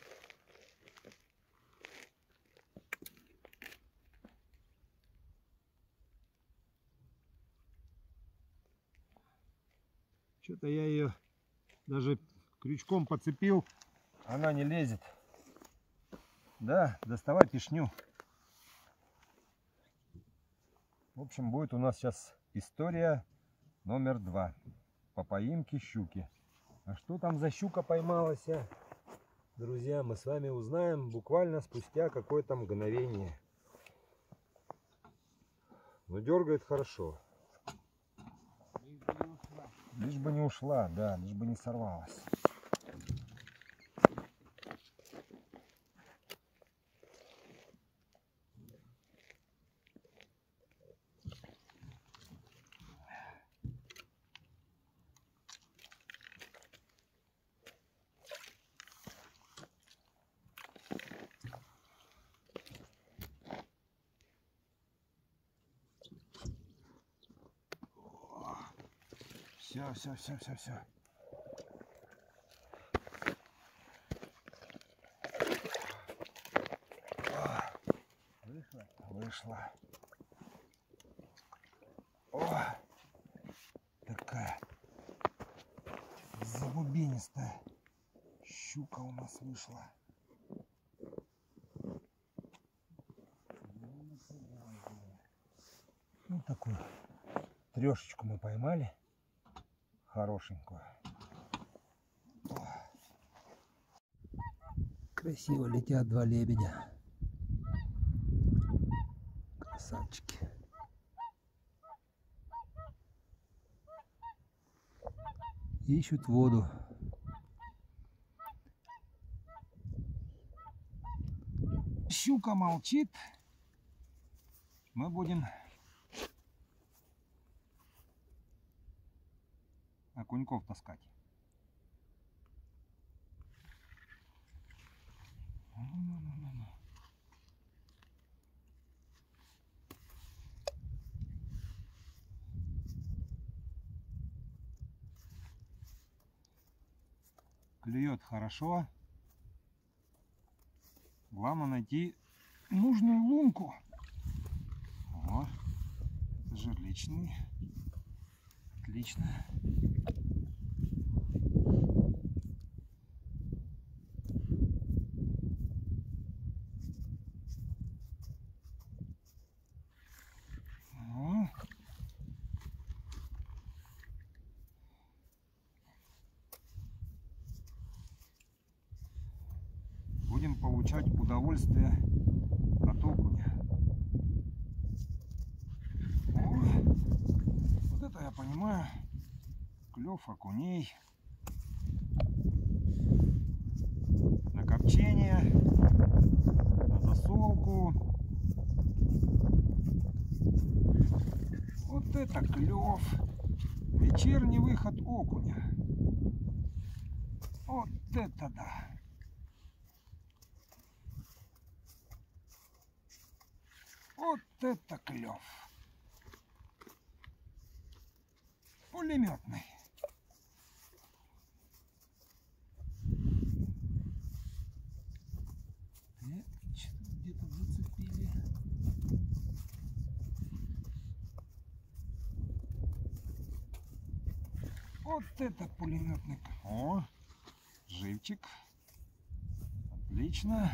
Что-то я ее даже крючком подцепил, она не лезет. Да, доставай тишню. В общем, будет у нас сейчас история номер 2 по поимке щуки. А что там за щука поймалась? Друзья, мы с вами узнаем буквально спустя какое-то мгновение. Но дергает хорошо. Лишь бы не ушла, да, лишь бы не сорвалась. Все. Вышла. О, такая забубенистая щука у нас вышла. Ну, такую трешечку мы поймали. Хорошенькую. Красиво летят два лебедя. Красавчики. Ищут воду. Щука молчит. Мы будем окуньков таскать. Клюет хорошо. Главное найти нужную лунку. О, это жерличный. Отлично. О. Будем получать удовольствие от окуня. О, вот это я понимаю. Клев окуней. На копчение, на засолку. Вот это клев. Вечерний выход окуня. Вот это да. Вот это клев. Пулеметный. Что-то где-то зацепили. Вот это пулеметный. О, живчик. Отлично.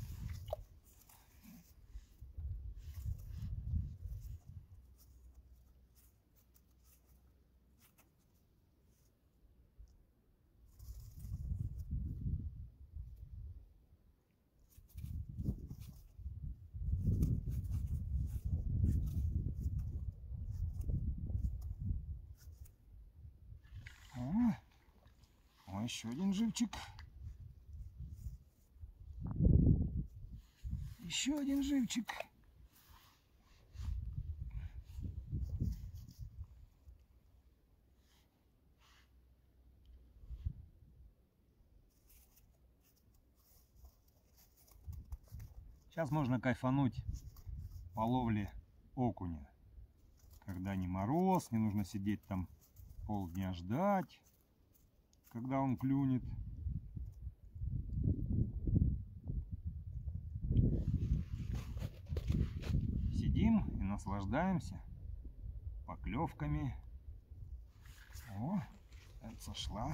О, еще один живчик. Еще один живчик. Сейчас можно кайфануть по ловле окуня. Когда не мороз, не нужно сидеть там полдня ждать, когда он клюнет. Сидим и наслаждаемся поклевками. О, это сошла.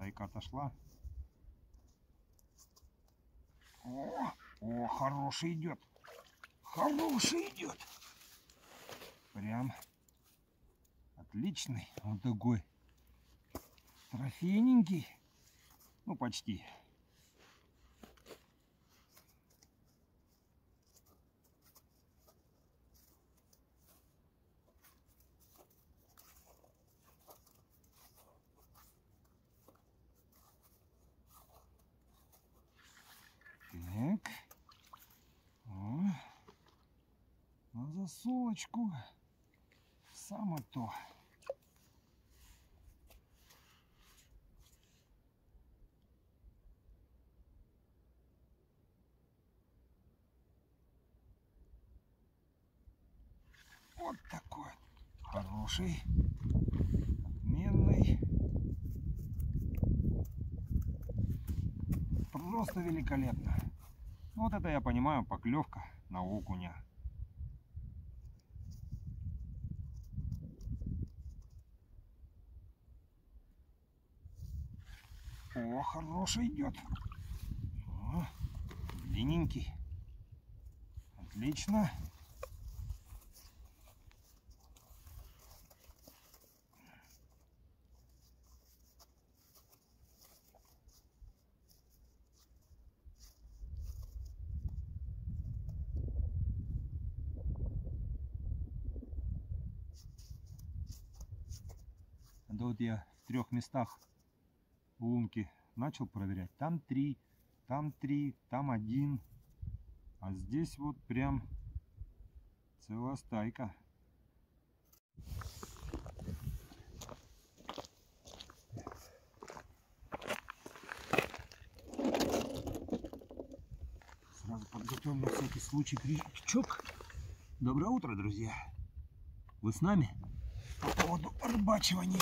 Тайка отошла. О, хороший идет. Хороший идет. Прям отличный. Вот такой трофейненький. Ну, почти. Так. О. На засолочку. Само то. Вот такой хороший, отменный, просто великолепно. Вот это я понимаю, поклевка на окуня. О, хороший идет. О, длинненький. Отлично. Да вот я в 3 местах лунки начал проверять. Там 3, там 3, там 1. А здесь вот прям целая стайка. Сразу подготовим на всякий случай крючок. Доброе утро, друзья. Вы с нами? По поводу рыбачивания.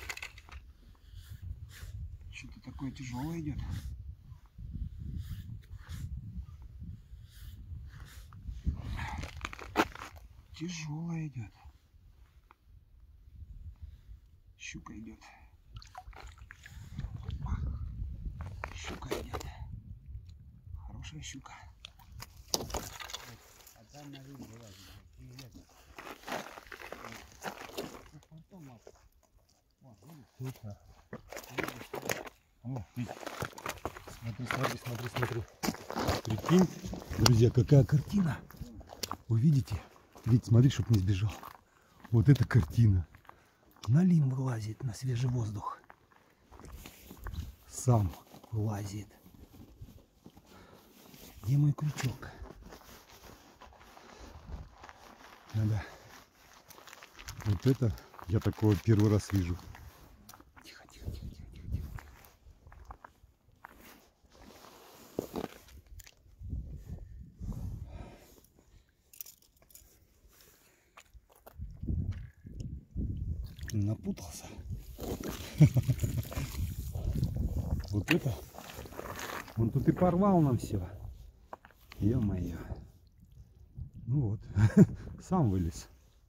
Что-то такое тяжелое идет. Тяжелое идет. Щука идет. Щука идет. Хорошая щука. А там на рыбу вылазит. Точно. О, видите. Смотри. Прикинь, друзья, какая картина. Вы видите? Видите, смотри, чтобы не сбежал. Вот эта картина. Налим вылазит на свежий воздух. Сам вылазит. Где мой крючок? Надо. Вот это я такого первый раз вижу. Тихо. Напутался. Вот это. Он тут и порвал нам все. Ё-моё. Ну вот. Сам вылез.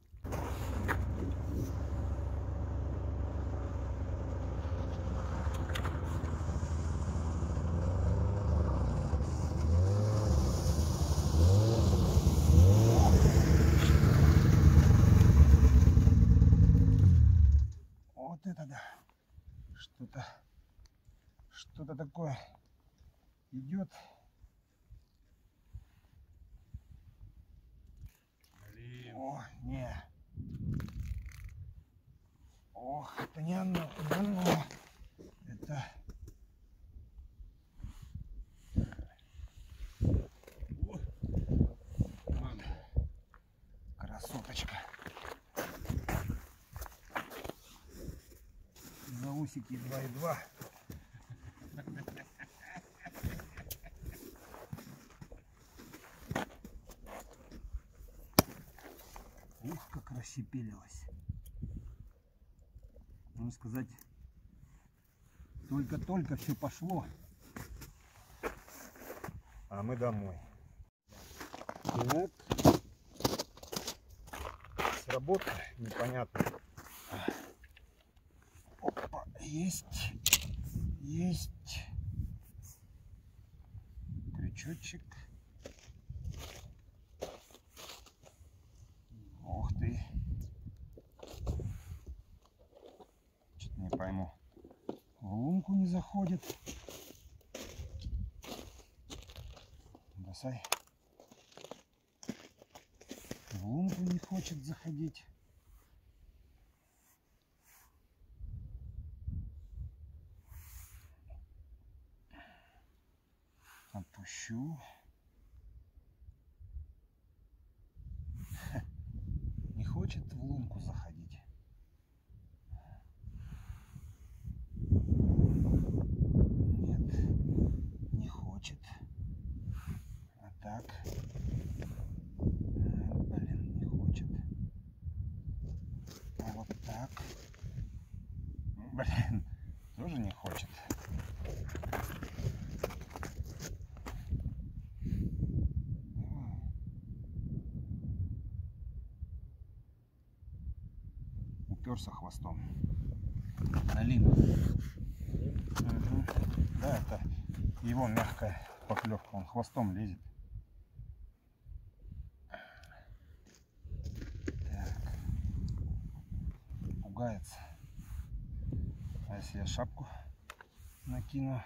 Вот это да. Что-то такое идет. О, не. Ох, это не оно. Это... Вот. Красоточка. За усики 2,2. Ух, как рассепелилась. Можно сказать, только-только все пошло. А мы домой. Так. Сработка непонятно. Опа, есть. Есть крючочек. Ух ты. Что-то не пойму. В лунку не заходит. Бросай. В лунку не хочет заходить. Отпущу. Не хочет в лунку заходить. Нет, не хочет. А так. Блин, не хочет. А вот так. Блин, тоже не хочет. Уперся хвостом на лину. Угу. Да, это его мягкая поклевка, он хвостом лезет. Так. Пугается. А если я шапку накину?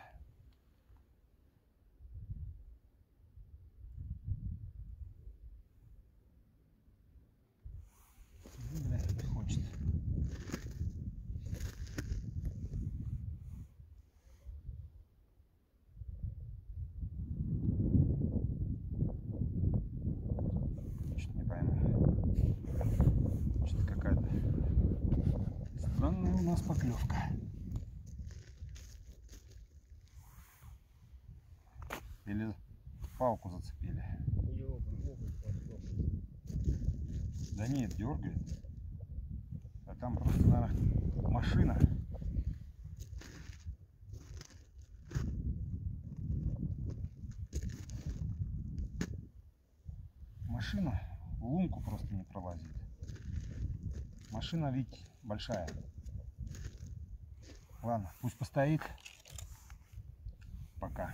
Бля, не хочет. Что-то не пойму. Что-то какая-то странная у нас поклевка. Или палку зацепили? Да нет, дергает. А там просто, наверное, машина. Машина в лунку просто не пролазит. Машина ведь большая. Ладно, пусть постоит. Пока.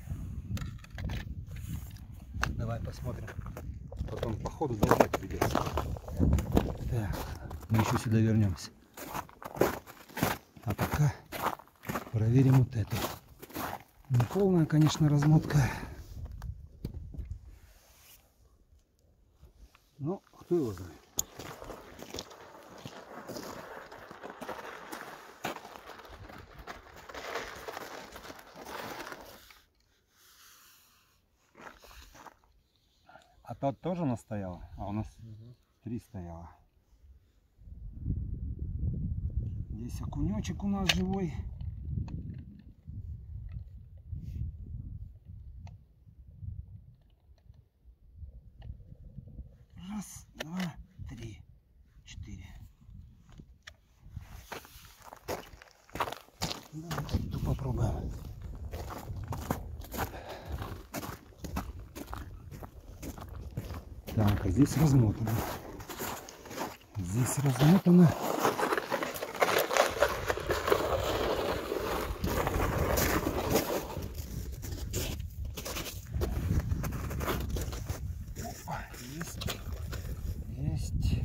Давай посмотрим. Потом по ходу долбать придется. Так, мы еще сюда вернемся. А пока проверим вот эту. Не полная, конечно, размотка. Но кто его знает. А тот тоже настояла, а у нас 3 стояло. Здесь окунечек у нас живой. Раз, два, три, 4. Давай попробуем. Так, а здесь размотано. Здесь размотано. Опа, есть. Есть.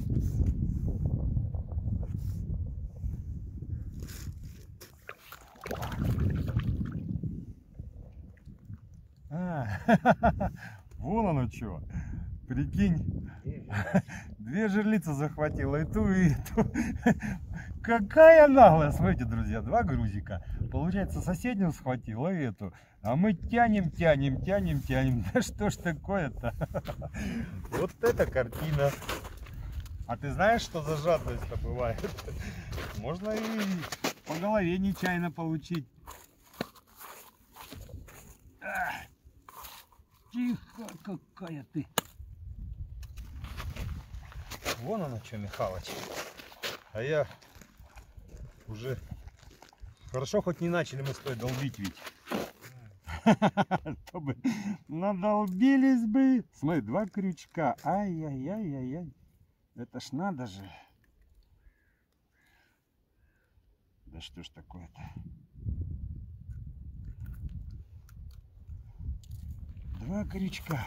Вон оно что. Прикинь, 2 жерлицы захватила, и ту, и ту. Какая наглая, смотрите, друзья, 2 грузика. Получается, соседнюю схватила и эту. А мы тянем. Да что ж такое-то? Вот это картина. А ты знаешь, что за жадность-то бывает? Можно и по голове нечаянно получить. Тихо, какая ты. Вон оно что, Михалыч. А я уже... Хорошо, хоть не начали мы с той долбить ведь. Чтобы надолбились бы. Смотри, 2 крючка. Ай-яй-яй-яй-яй. Это ж надо же. Да что ж такое-то? 2 крючка.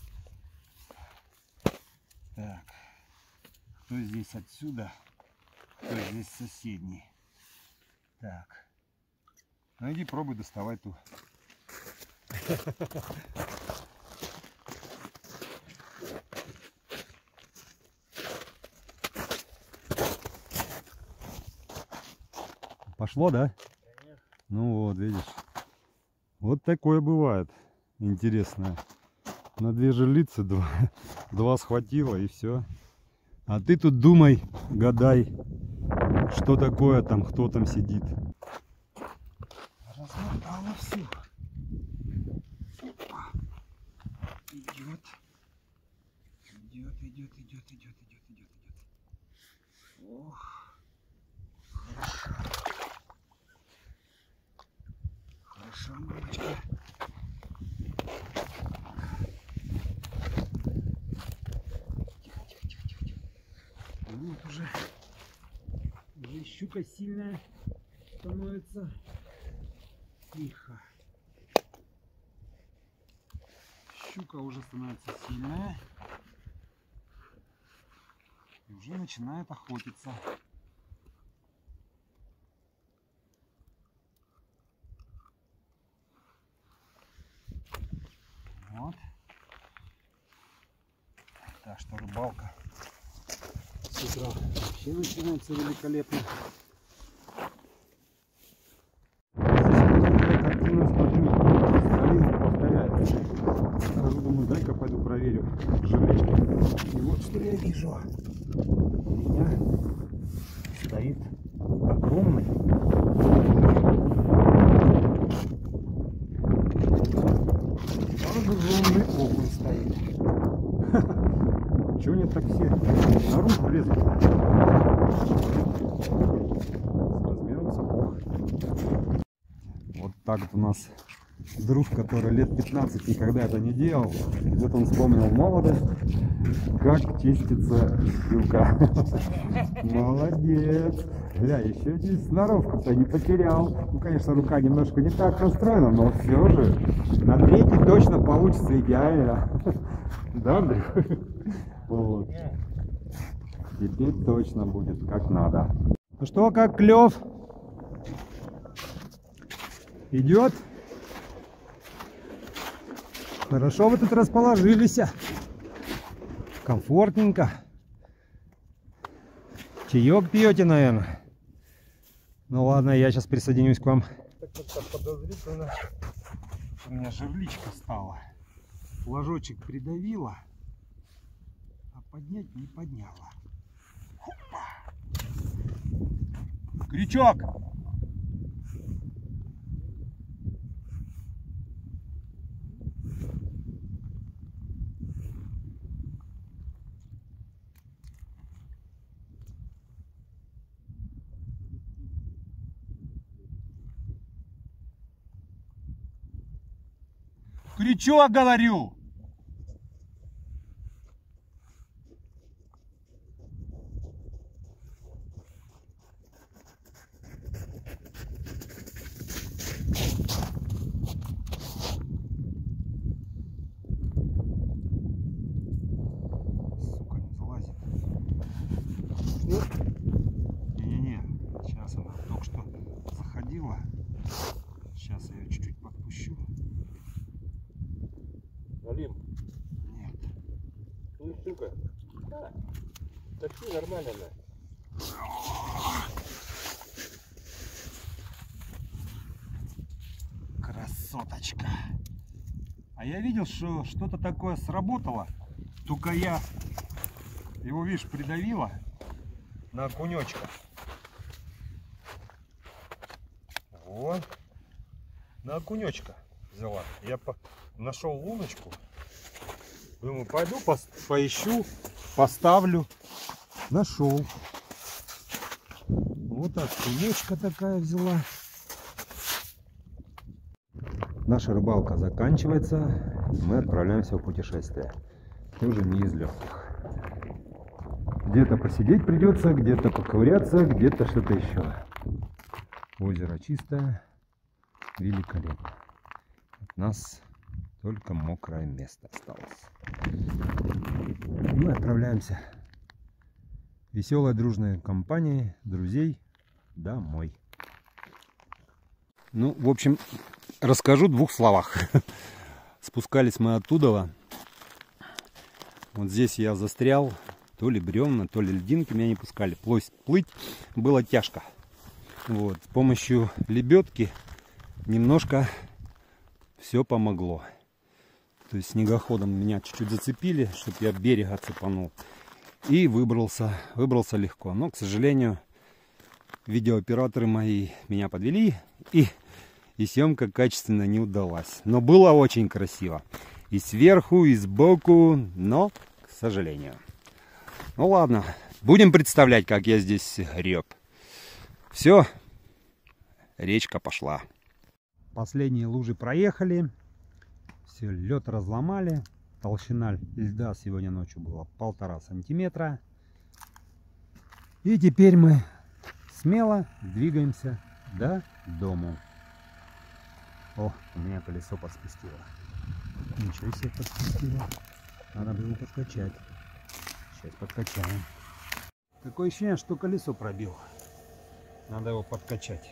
Так. Кто здесь отсюда? Кто здесь соседний? Так. Ну иди пробуй доставай ту. Пошло, да? Конечно. Ну вот, видишь. Вот такое бывает. Интересное. На 2 жилицы 2 схватило и все. А ты тут думай, гадай, что такое там, кто там сидит. Размотало все. Идет. Идет. Ох. Хорошо, мамочка. Тихо. Ну вот уже щука сильная становится. Тихо. Щука уже становится сильная. И уже начинает охотиться. Вот. Так что рыбалка с утра вообще начинается великолепно. Картину смотрю, Алина повторяется. Скажу, думаю, дай-ка пойду проверю жилечки. И вот что я вижу. У меня стоит огромный окунь стоит. Чего они так все наружу лезут? С размером сапог. Вот так вот у нас друг, который лет 15 никогда это не делал. Вот он вспомнил молодость, как чистится щука. Молодец. Гля, еще здесь сноровку-то не потерял. Ну, конечно, рука немножко не так настроена, но все же на 3-й точно получится идеально. Да, Андрей? Вот. Теперь точно будет как надо. Ну что, как клев? Идет? Хорошо вы тут расположились. Комфортненько. Чаек пьете, наверное. Ну ладно, я сейчас присоединюсь к вам. Так подозрительно. У меня жерличка стала. Флажочек придавила, а поднять не подняла. Опа. Крючок! Крючок, говорю! Сука, не залазит. Не-не-не, сейчас она только что заходила. Сейчас я ее чуть-чуть подпущу. Налим. Нет. Ну, щука. Да. Такси нормально, да. Красоточка. А я видел, что что-то такое сработало. Только я его, видишь, придавила на окунечка. Вот. На окунечка взяла. Я нашел луночку. Думаю, пойду поищу, поставлю. Нашел. Вот окунечка такая взяла. Наша рыбалка заканчивается. Мы отправляемся в путешествие. Тоже не из легких. Где-то посидеть придется, где-то поковыряться, где-то что-то еще. Озеро чистое, великолепно. Нас Только мокрое место осталось. Мы отправляемся веселой дружной компанией друзей домой. Ну, в общем, расскажу в 2 словах. Спускались мы оттуда. Вот здесь я застрял. То ли бревна, то ли льдинки меня не пускали. Плыть было тяжко. Вот. С помощью лебедки немножко все помогло. То есть снегоходом меня чуть-чуть зацепили, чтобы я берега цепанул. И выбрался легко. Но, к сожалению, видеооператоры мои меня подвели. И съемка качественно не удалась. Но было очень красиво. И сверху, и сбоку. Но, к сожалению. Ну ладно. Будем представлять, как я здесь греб. Все. Речка пошла. Последние лужи проехали. Все, лед разломали. Толщина льда сегодня ночью была 1,5 сантиметра. И теперь мы смело двигаемся до дому. О, у меня колесо подспустило. Ничего себе подспустило. Надо было подкачать. Сейчас подкачаем. Такое ощущение, что колесо пробил. Надо его подкачать.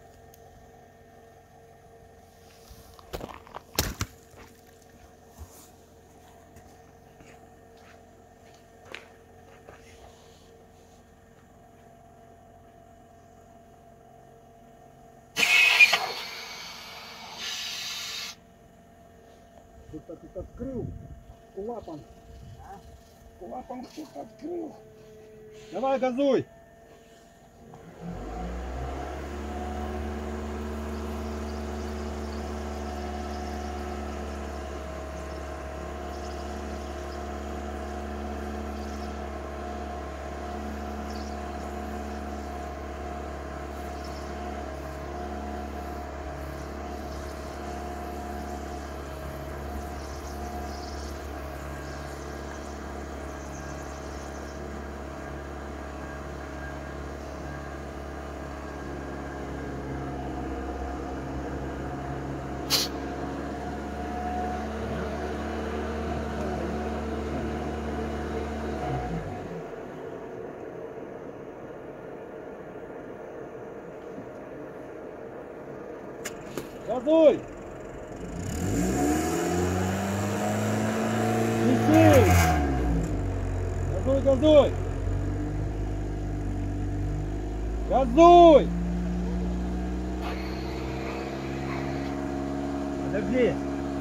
Кто-то тут открыл. Клапан. Клапан кто-то открыл. Давай, газуй. Газуй! Неси! Газуй, газуй! Газуй! Подожди!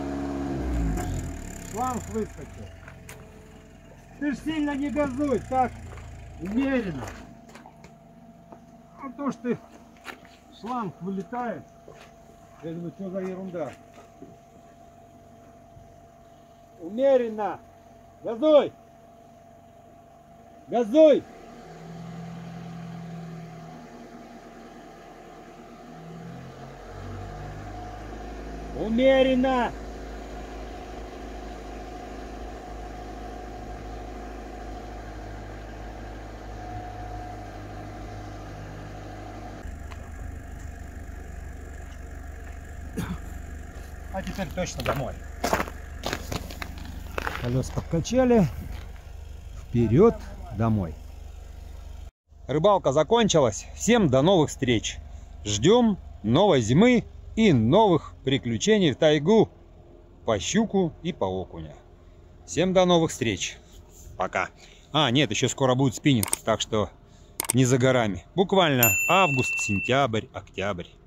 Шланг выскочил. Ты ж сильно не газуй, так умеренно. А то ж ты шланг вылетает. Я думаю, что за ерунда? Умеренно! Газуй! Газуй! Умеренно! А теперь точно домой. Колеса подкачали. Вперед домой. Рыбалка закончилась. Всем до новых встреч. Ждем новой зимы и новых приключений в тайгу по щуку и по окуня. Всем до новых встреч. Пока. А, нет, еще скоро будет спиннинг, так что не за горами. Буквально август, сентябрь, октябрь.